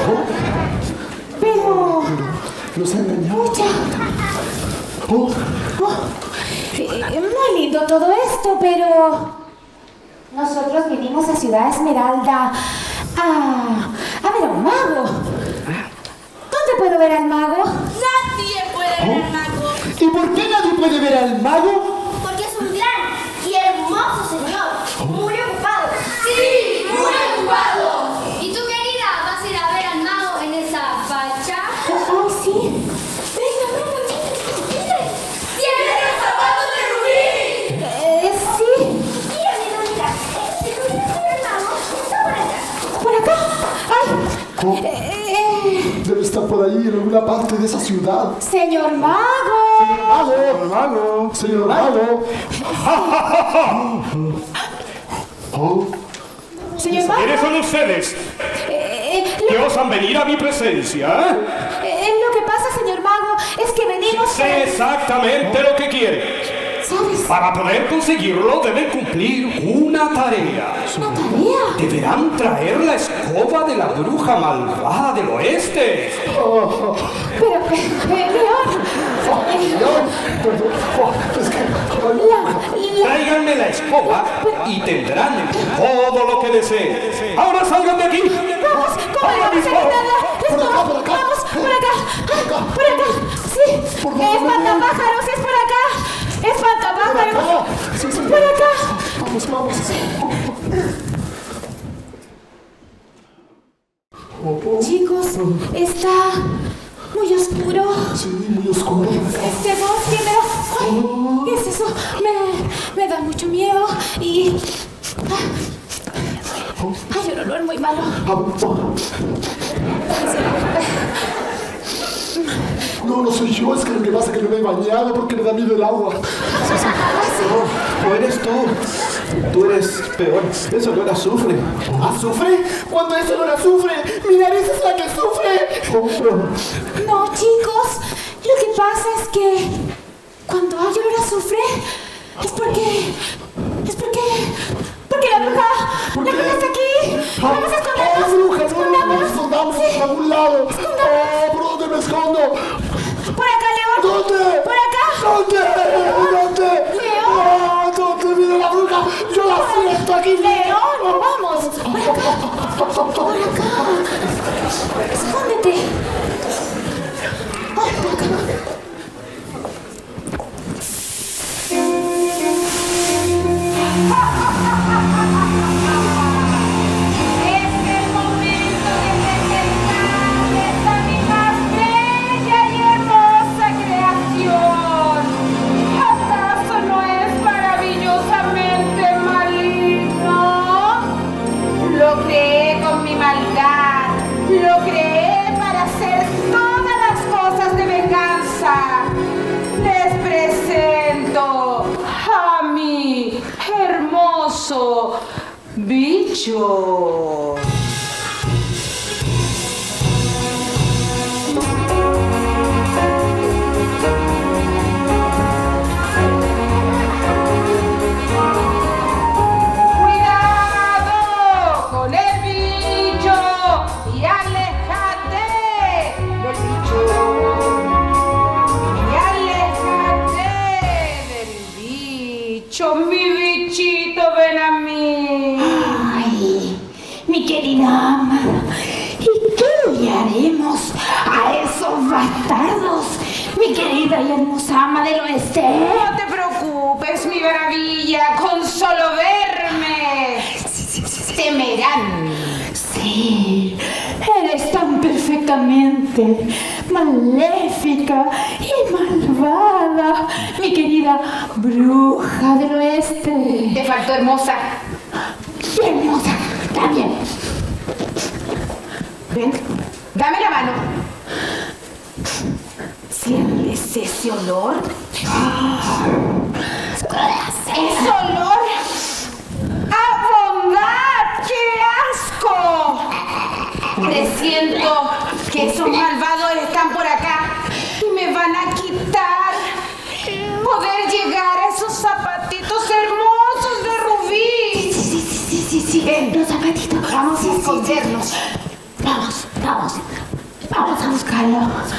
Pero... Los ha engañado. Mucha. Oh, Muy lindo todo esto, pero... Nosotros vinimos a Ciudad Esmeralda a ver a un mago. ¿Dónde puedo ver al mago? Nadie puede ver al mago. ¿y por qué nadie puede ver al mago? Porque es un gran y hermoso señor. Muy ocupado. Sí, muy ocupado. ¿Y tú, querida, vas a ir a ver al mago en esa facha? Ay, sí. Venga, mire. ¡Tiene los zapatos de rubí! Sí. Mira. El mago está por allá. ¿Por acá? Ay. Debe estar por ahí en alguna parte de esa ciudad. Señor mago. Señor mago. Oh, Señor mago. ¿Quiénes son ustedes? ¿Que osan venir a mi presencia? Lo que pasa, señor mago, es que venimos... Sé exactamente lo que quieren. ¿Sabes? Para poder conseguirlo deben cumplir una tarea. ¿Una tarea? Deberán traer la escoba de la bruja malvada del oeste. Pero, León. es que... Tráiganme la escoba y tendrán todo lo que deseen. ¡Ahora salgan de aquí! Vamos, ¿cómo le vamos a quitar la escoba? Por acá. Vamos, por acá. Sí, espantapájaros, es por acá. Espantapájaros. Sí. Por acá. Vamos. Chicos, está muy oscuro. Sí, muy oscuro. Este bosque, pero... Ay, ¿qué es eso? Me da mucho miedo y... Hay un olor muy malo. No soy yo, es que lo que pasa es que no me he bañado porque me da miedo el agua. ¿O eres tú? Tú eres peor. Eso no era azufre. ¿Azufre? ¿Cuándo eso no era azufre? Mi nariz es la que sufre. No, chicos, lo que pasa es que cuando hay olor a azufre es porque la bruja está aquí. Vamos a escondernos. No nos escondamos por algún lado. ¿Por dónde me escondo? Por acá, León. ¿Dónde? Por acá. ¿Dónde? León. ¿Dónde viene la bruja? Yo la siento aquí. León, vamos. Por acá. Escóndete. Ay, por acá. bicho. Mi bichito, ven a mí. Ay, mi querida ama, ¿y qué le haremos a esos bastardos? Mi querida y hermosa ama del oeste. No te preocupes, mi maravilla, con solo verme temerán. Sí, eres tan perfectamente maléfica y malvada, mi querida bruja del oeste. Te faltó hermosa. ¡Qué hermosa! También. Ven, dame la mano. ¿Sientes ese olor? ¡Ese olor! ¡A bondad! ¡Qué asco! Presiento que esos malvados están por acá y me van a quitar poder llegar a esos zapatitos hermosos de rubí. Sí, ven, los zapatitos. Vamos a escondernos. Vamos a buscarlo.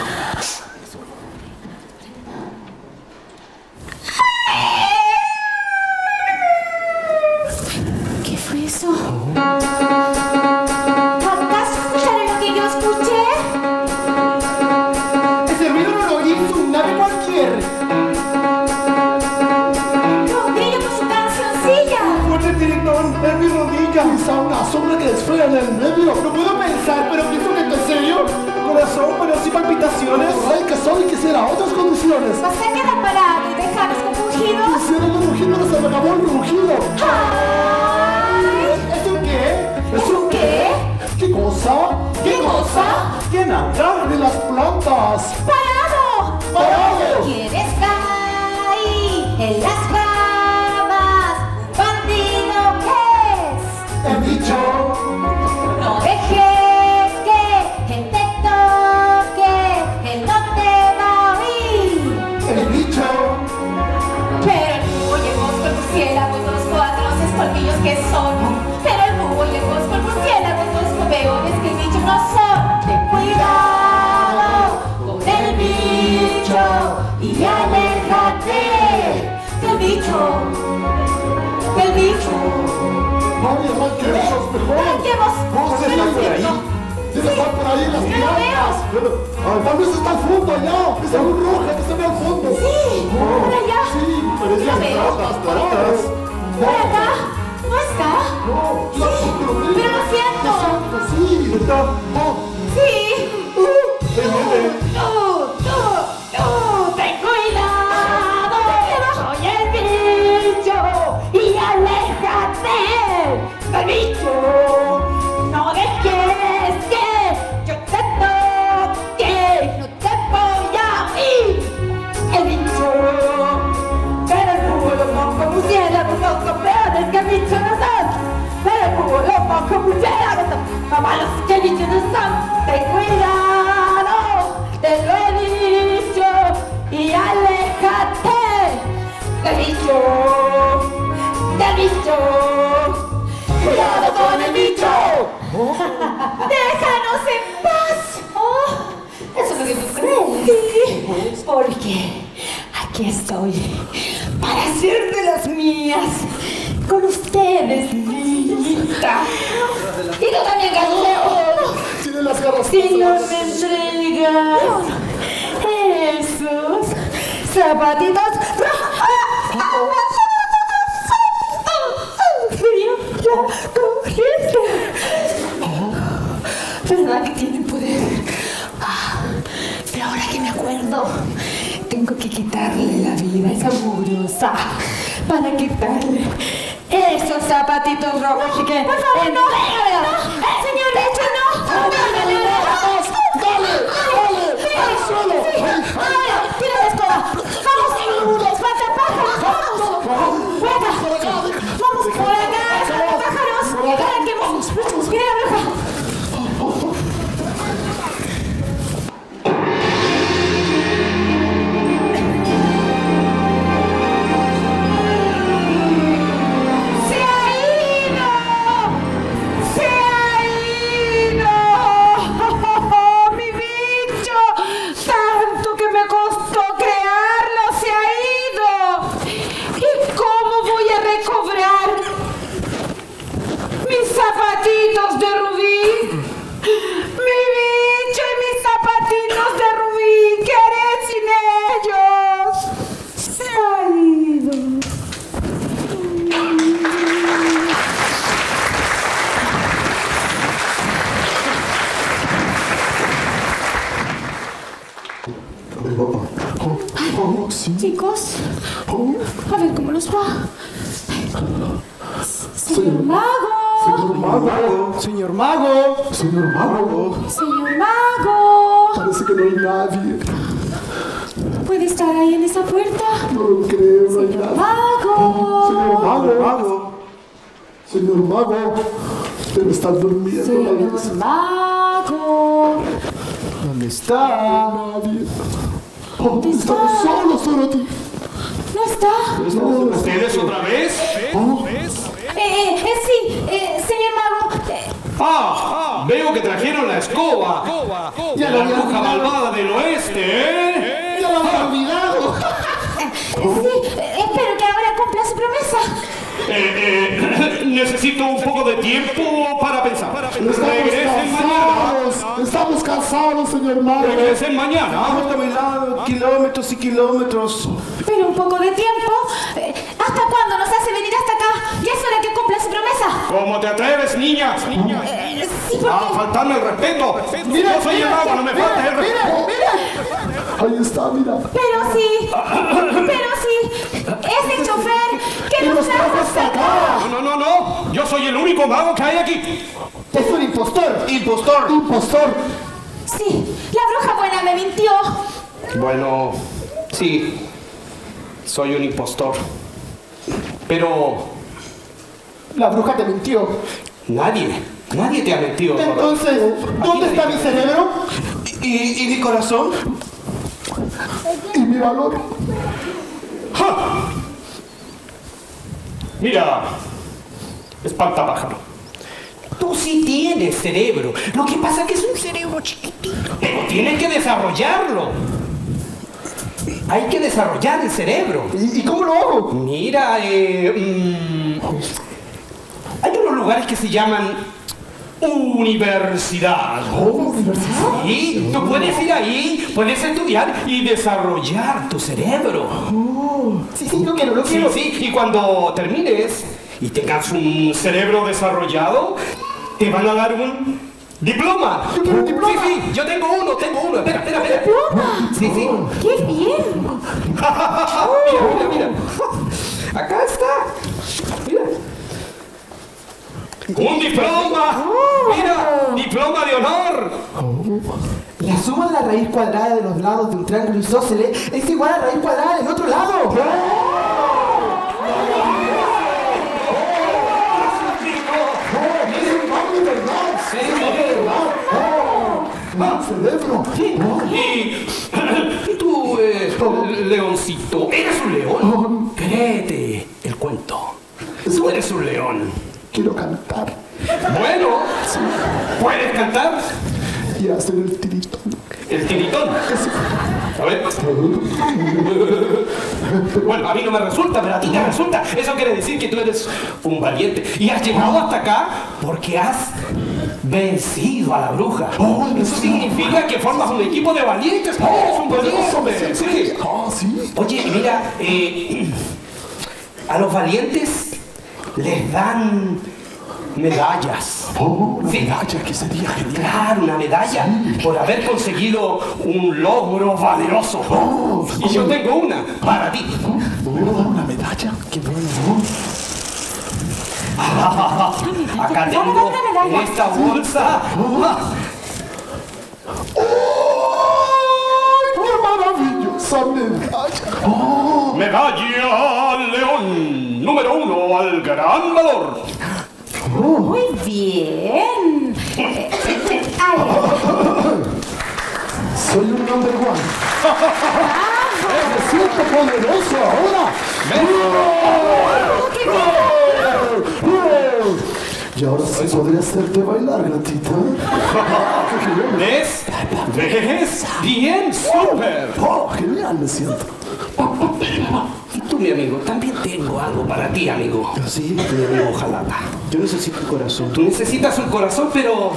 ¿Qué fue eso? ¿Acaso escucharon lo que yo escuché? Ese ruido no lo hizo un nave cualquier. Rodrigo con su cancioncilla. Fuerte tiritón en mi rodilla. Quizá una sombra que desfría en el medio. No puedo pensar, pero pienso que esto es serio. Corazón, pero sí palpitaciones. Ay, que solo quisiera otras condiciones. ¿Vas a quedar parado y dejarnos compungidos? Quisiera que rugido no se me acabó el rugido. ¡Ay! ¿Es un qué? ¿Es un qué? ¿Qué cosa? ¿Qué cosa? ¿Qué nada? De las plantas. ¡Parado! ¡Parado! ¿Quieres caer en las ramas? ¡Bandido que es! El bicho. No dejes que él te toque, él no te va a oír. El bicho. Pero el búho y el bosco, el murciélago, los cuatro colmillos que son. Pero el búho y el bosco, el murciélago, los peores que el bicho no son. Ten cuidado con el bicho y aléjate del bicho. Del bicho. Mami, arranquemos mejor. Arranquemos. ¿Cómo se está por ahí? Debe estar por ahí en las plantas. Tal vez está al fondo allá. Esa luz roja que se ve al fondo. Sí, por allá. Sí, parece Lo veo. plantas. ¿Por acá? ¿No está? No, Sí, pero lo siento. Sí, está. Sí. Ten cuidado. Soy el bicho y aléjate del bicho. No dejes que yo te toque. No te voy a oír. El bicho. Pero el búho, los mocos, murciélagos, los campeones que el bicho no son. Pero el búho, los mocos, murciélagos, los malos que el bicho no son. Ten cuidado, te lo he dicho, y aléjate del bicho, del bicho. ¡Cuidado con el bicho! ¡Déjanos en paz! Oh, eso es lo que tú crees. Sí, porque aquí estoy para hacer de las mías con ustedes, niñita. Y tú también, Galileo. Tiene las garras. Si no me entregan esos zapatitos. La corriente. ¿Verdad que tienen poder? Pero ahora que me acuerdo, tengo que quitarle la vida a esa mugrosa para quitarle esos zapatitos rojos. Así que, por favor, no. Señor, de hecho, no. ¡Dale! ¡Al suelo! ¡Tira la escoba! ¡Vamos! ¡Espantapájaros! ¡Vamos! ¡Vamos por acá! ¡Espantapájaros! Chicos, a ver cómo nos va. Señor Mago. Señor Mago. Señor Mago. Señor Mago. Señor Mago. Parece que no hay nadie. ¿Puede estar ahí en esa puerta? No lo creo, no hay Señor nadie. Mago. Señor Mago. Señor Mago. Debe estar durmiendo. Señor Mago. ¿Dónde está? Nadie. Oh, estamos solos, Dorothy. ¿No está? ¿Ustedes otra vez? Sí, señor Mago. Veo que trajeron la escoba. Ya La lo había bruja olvidado. malvada del oeste, ¿eh? Ya lo había olvidado. Sí, espero que ahora cumpla su promesa. Necesito un poco de tiempo para pensar. Regresen mañana. Estamos cansados, señor Mago. Regresen mañana. Vamos caminando kilómetros y kilómetros. Pero un poco de tiempo. ¿Hasta cuándo nos hace venir hasta acá? Ya es hora que cumpla su promesa. ¿Cómo te atreves, niña? Sí, porque... A faltarme el respeto. Yo soy el mago, no me falta el respeto. Ahí está, mira. Pero sí. Es el chofer que nos trajo hasta acá. No. Yo soy el único mago que hay aquí. Es un impostor. Impostor. Sí, la bruja buena me mintió. Bueno, sí. Soy un impostor. Pero La bruja te mintió. nadie te ha mentido. Entonces, ¿dónde está mi cerebro? ¿Y mi corazón? Y mi valor. ¡Ja! Mira, espantapájaro. Tú sí tienes cerebro. Lo que pasa es que es un cerebro chiquitito. Pero tienes que desarrollarlo. Hay que desarrollar el cerebro. ¿Y cómo lo hago? Mira, hay unos lugares que se llaman universidad. ¿Universidad? Sí, tú puedes ir ahí, puedes estudiar y desarrollar tu cerebro. Sí, lo quiero. Sí, y cuando termines y tengas un cerebro desarrollado, te van a dar un diploma. Yo quiero un diploma. Sí, yo tengo uno. Espera. ¿Diploma? Sí. ¡Qué bien! Mira. Acá está. Mira. ¡Un diploma! ¡Mira! ¡Diploma de honor! La suma de la raíz cuadrada de los lados de un triángulo isósceles es igual a la raíz cuadrada del otro lado. Cerebro. Y tú, leoncito, ¿eres un león? Créete el cuento. Tú eres un león. Quiero cantar Bueno, ¿puedes cantar? y hacer el tiritón. El tiritón. A ver. Bueno, a mí no me resulta, pero a ti te resulta. Eso quiere decir que tú eres un valiente. Y has llegado hasta acá porque has vencido a la bruja. Eso significa que formas un equipo de valientes. Eres un valiente. Sí. Sí. Oye, mira, a los valientes les dan medallas. Medalla, que sería genial. Claro, una medalla por haber conseguido un logro valeroso. Y yo tengo una para ti. ¿Me voy a dar una medalla? Qué bueno. Acá tengo en esta bolsa. ¡Qué maravillosa medalla! Medalla León, número 1 al gran valor. Muy bien. Soy un number one. Me siento poderoso ahora. Y ahora sí podría hacerte bailar, gatita. ¿Ves? ¿Ves? Bien, súper. Oh, genial me siento. Y tú, mi amigo, también tengo algo para ti, amigo. ¿Sí? Mi amigo Jalata. Yo necesito un corazón. Tú necesitas un corazón, pero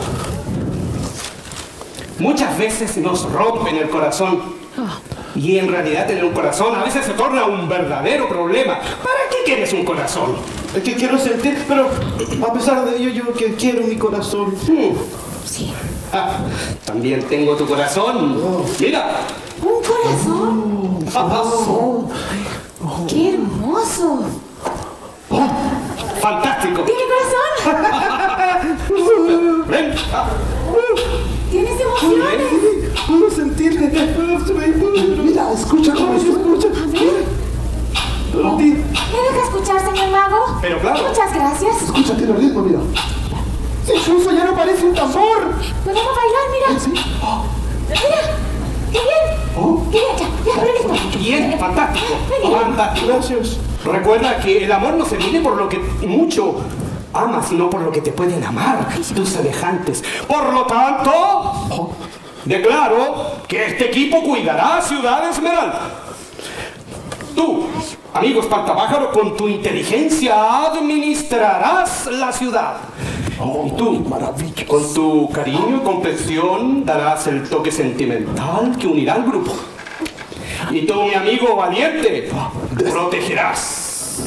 muchas veces nos rompen el corazón. Y en realidad tener un corazón a veces se torna un verdadero problema. ¿Para qué quieres un corazón? Es que quiero sentir, pero a pesar de ello, yo que quiero mi corazón. Sí. También tengo tu corazón. Mira, ¿Un corazón? ¡Qué hermoso! ¡Fantástico! ¿Tiene corazón? ¡Ven! ¿Tienes emociones? Puedo sentir. Mira, escucha cómo se escucha. A ver. ¿Me deja escuchar, señor mago? Pero claro. Muchas gracias. Escucha, tiene ritmo, mira. Incluso ya no parece un tambor. Podemos bailar, mira. Sí. Mira. ¡Qué bien! ¡Qué bien! Ya, pero listo. Bien, fantástico. Fantástico. Gracias. Recuerda que el amor no se mide por lo que mucho amas, sino por lo que te pueden amar tus semejantes. Por lo tanto, declaro que este equipo cuidará Ciudad Esmeralda. Tú, amigo espantapájaro, con tu inteligencia administrarás la ciudad. Y tú, con tu cariño y comprensión, darás el toque sentimental que unirá al grupo. Y tú, mi amigo valiente, protegerás.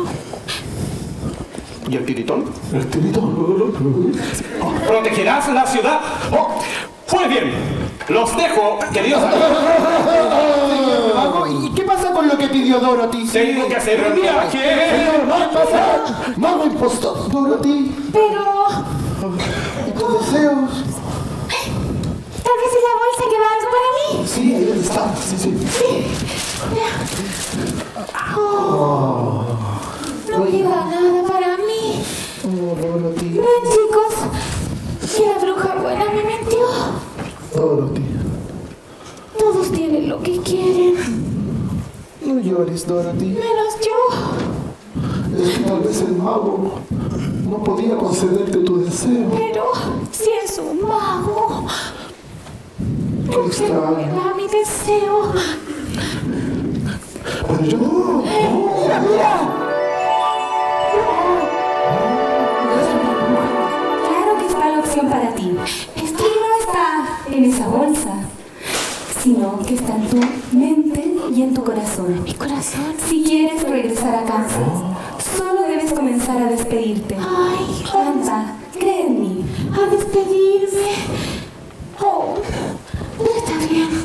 ¿Y el tiritón? El tiritón. Protegerás la ciudad. Pues bien, los dejo, queridos amigos. Mago, ¿y qué pasa con lo que pidió Dorothy? Tengo que hacer un viaje. ¿Qué pasa? Mago impostor. Dorothy, Pero... ¿y tus deseos? Tal vez es la bolsa que va algo para mí. Sí, ahí está. Sí. No llega nada para mí. Dorothy. Ven, chicos, que la bruja buena me mintió. Dorothy. Todos tienen lo que quieren, No llores, Dorothy. menos yo. Es que tal vez el mago no podía concederte tu deseo. Pero si es un mago, ¿por qué no me da mi deseo? Pero yo no. Mira. Claro que está la opción para ti. Esto no está en esa bolsa, sino que está en tu mente y en tu corazón. Mi corazón. Si quieres regresar a Kansas, solo debes comenzar a despedirte. Ay, Anda, cree en mí. a despedirme. Oh, pero está bien.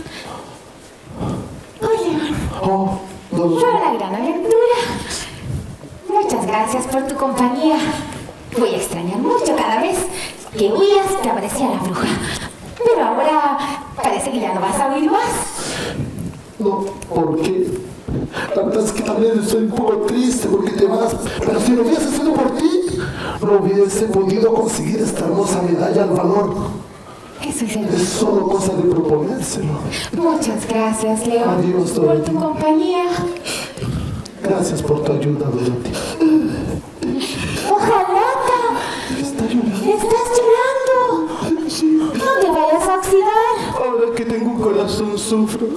Oye, fue una gran aventura. Muchas gracias por tu compañía. Voy a extrañar mucho cada vez que huías que aparecía la bruja. Pero ahora parece que ya no vas a huir más. No, ¿por qué? La verdad es que también estoy un poco triste porque te vas. Pero si lo hubiese sido por ti, no hubiese podido conseguir esta hermosa medalla al valor. Eso es Es solo cosa de proponérselo. Muchas gracias, Leo. Adiós, por Dorothy. tu compañía. Gracias por tu ayuda, Dorothy. Ojalata. Está llorando. ¿Estás llorando? Sí. No te vayas a oxidar. Ahora que tengo un corazón sufro.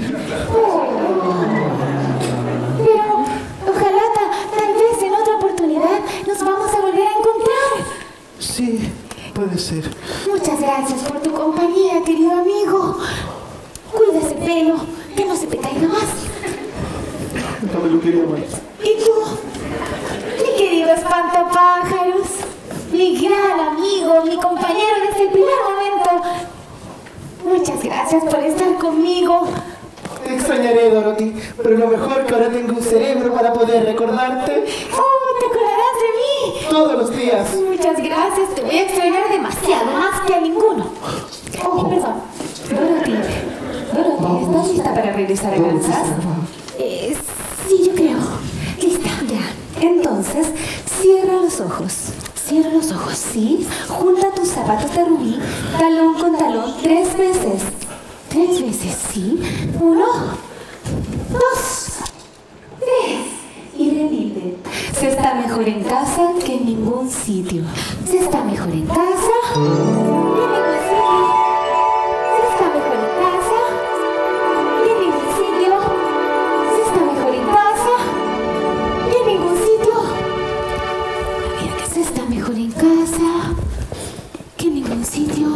Pero, Ojalata, tal vez en otra oportunidad nos vamos a volver a encontrar. Sí, puede ser. Muchas gracias por tu compañía, querido amigo. Cuida ese pelo, que no se te caiga más. No me lo quería más. ¿Y tú? Mi querido espantapájaros, mi gran amigo, mi compañero desde el primer momento. Muchas gracias por estar conmigo. Te extrañaré, Dorothy, pero lo mejor que ahora tengo un cerebro para poder recordarte Oh, ¿te acordarás de mí? todos los días. Muchas gracias, te voy a extrañar demasiado, más que a ninguno. Oh, perdón. Dorothy, ¿estás lista para regresar a Kansas? Sí, yo creo. Lista, ya. Entonces, cierra los ojos. Cierra los ojos. Sí, junta tus zapatos de rubí, talón con talón, 3 veces. 3 veces. Sí, 1, 2, 3. y repite. Se está mejor en casa que en ningún sitio. Se está mejor en casa. Que en ningún sitio. Se está mejor en casa. Que en ningún sitio. Se está mejor en casa. Que en ningún sitio. Mira que se está mejor en casa. Que en ningún sitio.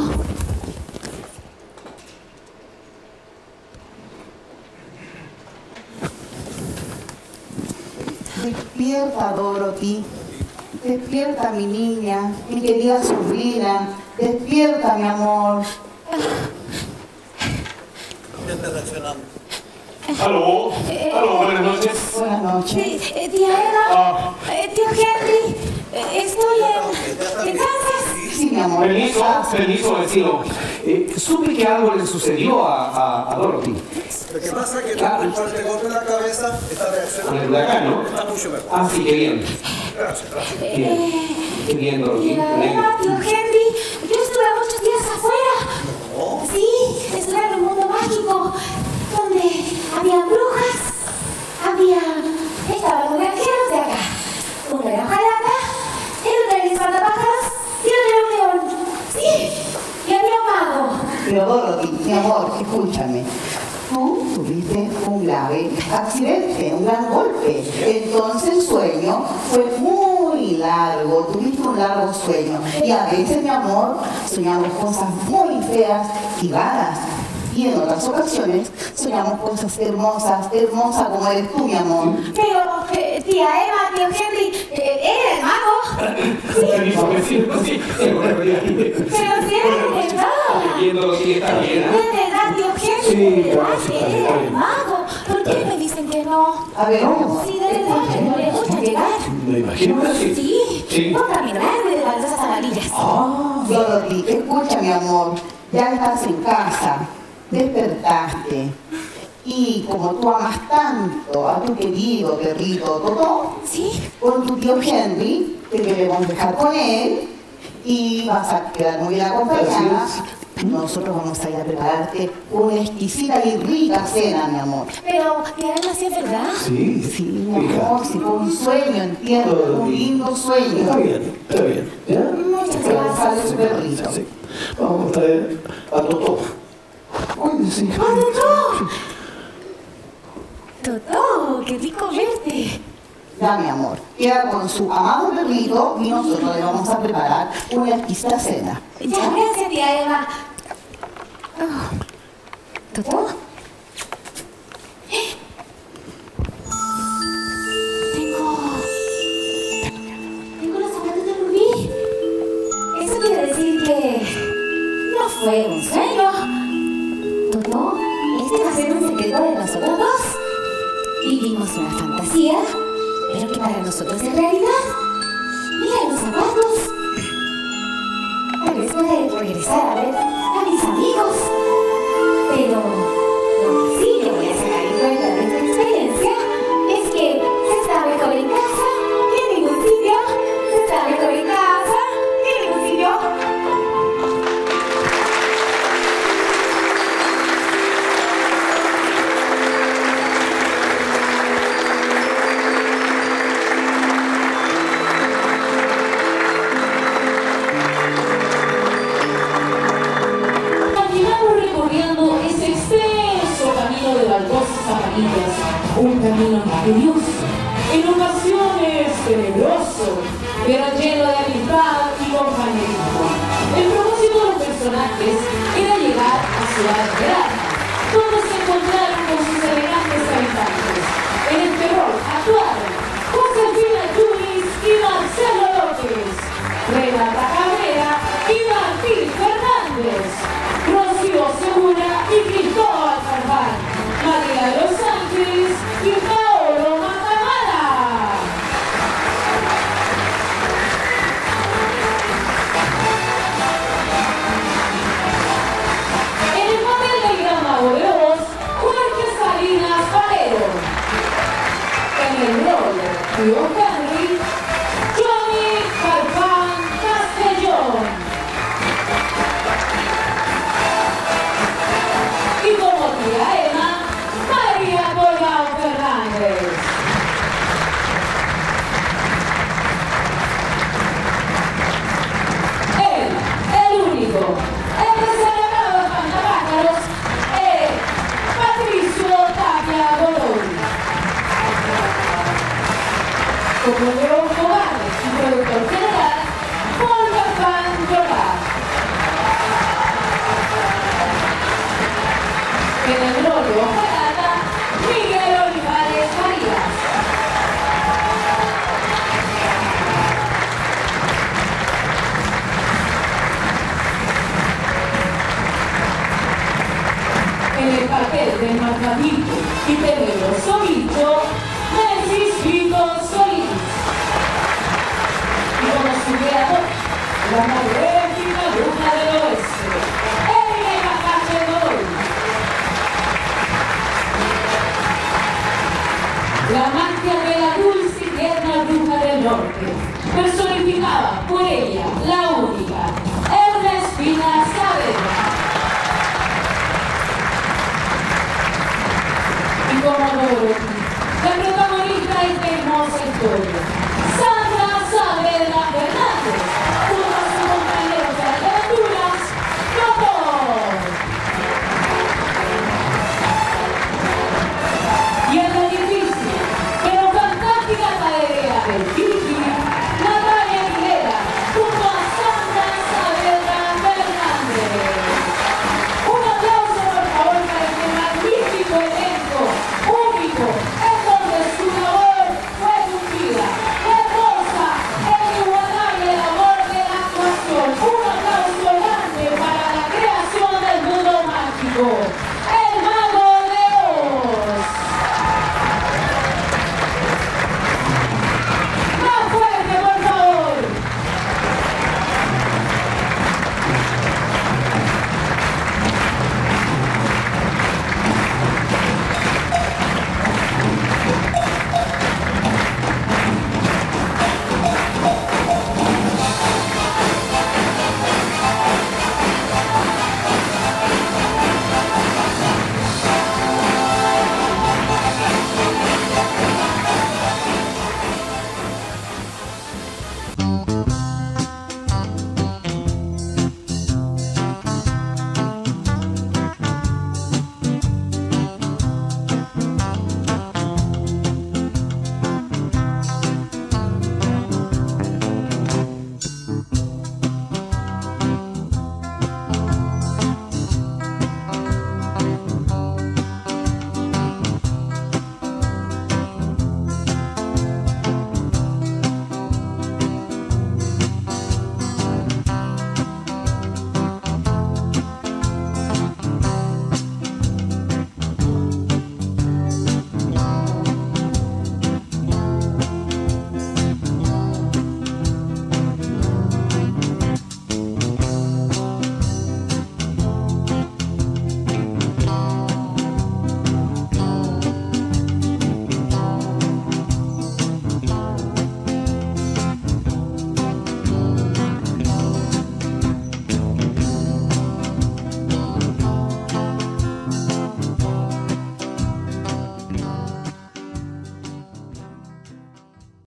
Despierta, Dorothy. Despierta, mi niña, mi querida sobrina. Despierta, mi amor. gente reaccionando. Aló, aló, buenas noches. Buenas noches. Sí, tía Eva, tío Henry, estoy en Kansas. Sí, mi amor. Permiso, vecino. Supe que algo le sucedió a Dorothy. Lo que pasa es que con el fuerte golpe en la cabeza está reaccionando. Con el huracán, ¿no? Está mucho mejor. Ah, sí, qué bien. Gracias. Qué bien, Dorothy. Tía Eva, tío Henry, yo estuve muchos días afuera. Sí, estuve en un mundo mágico donde había brujas, estaban los granjeros de acá. Uno era hojalata, el otro era el espantapájaros y el otro era un león. Sí, y había un mago. Pero Dorothy, mi amor, escúchame. Tú tuviste un grave accidente, un gran golpe. Entonces el sueño fue muy largo, tuviste un largo sueño. Y a veces, mi amor, soñamos cosas muy feas y raras. Y en otras ocasiones soñamos cosas hermosas, hermosa como eres tú, mi amor. Pero, tía Eva, tío Henry, ¿era el mago? Permiso, vecino, sí. Pero si era de verdad. Viendo que está bien. De verdad, tío Henry, Sí, de verdad claro, sí, está que bien, era está el bien. mago. ¿Por qué me dicen que no? A ver, mi amor. Sí, de verdad, que no le gusta llegar. Me imagino que sí. Sí, un camino largo y de baldosas amarillas. Dorothy, escucha, mi amor. Ya estás en casa, despertaste. Y como tú amas tanto a tu querido perrito Totó, con tu tío Henry, te queremos dejar con él y vas a quedar muy bien acompañada. Nosotros vamos a ir a prepararte una exquisita y rica cena, mi amor. Pero, tía Eva, ¿sí es verdad? Sí, mi amor, si fue un sueño, entiendo, un lindo sueño. Está bien, está bien. ¿Ya? Muchas gracias. Sale su perrito. Sí. Vamos a traer a Totó. Oye, sí. Totó, qué rico verte. Ya, mi amor, queda con su amado perrito y nosotros le vamos a preparar una exquisita cena. Ya, gracias, tía Eva. ¿Totó? Tengo los zapatos de Rubí. Eso quiere decir que no fue un sueño. Totó, este va a ser un secreto de nosotros dos. Vivimos una fantasía, pero que para nosotros es realidad. Mira los zapatos. Tal vez pueda regresar a ver a mis amigos. Pero lo que sí que voy a sacar en cuenta de esta experiencia es que se está mejor en casa que en ningún sitio. Se está mejor en casa que en ningún sitio. Continuamos recorriendo ese extenso camino de baldosas amarillas, un camino misterioso, en ocasiones tenebroso, pero lleno de amistad y compañerismo. El propósito de los personajes era llegar a Ciudad Real, donde se encontraron con sus elegantes habitantes. En este rol actuaron Josefina Yunis y Marcelo López, Renata Cabrera y Martín Fernández, Rocío Segura y Cristóbal Carván, María de los Ángeles y Paolo Matamala. En el papel del gran mago de Oz, Jorge Salinas Valero. En el rol de Tío Henry, Johnny Carván Castellón. Y como tía Emma, María Collao Fernández. Él, el único, el desalagado de Espantapájaros, es Patricio Tapia Godoy. Como León Cobarde y productor general, Paul Galván Llorar. En el rol de Ojalata, Miguel Olivares Farías. En el papel la maléfica bruja del oeste, Erika Godoy. La magia de la dulce y tierna bruja del norte, personificada por ella, la única, Ernestina Saavedra. Y como Dorothy, la protagonista de esta hermosa historia,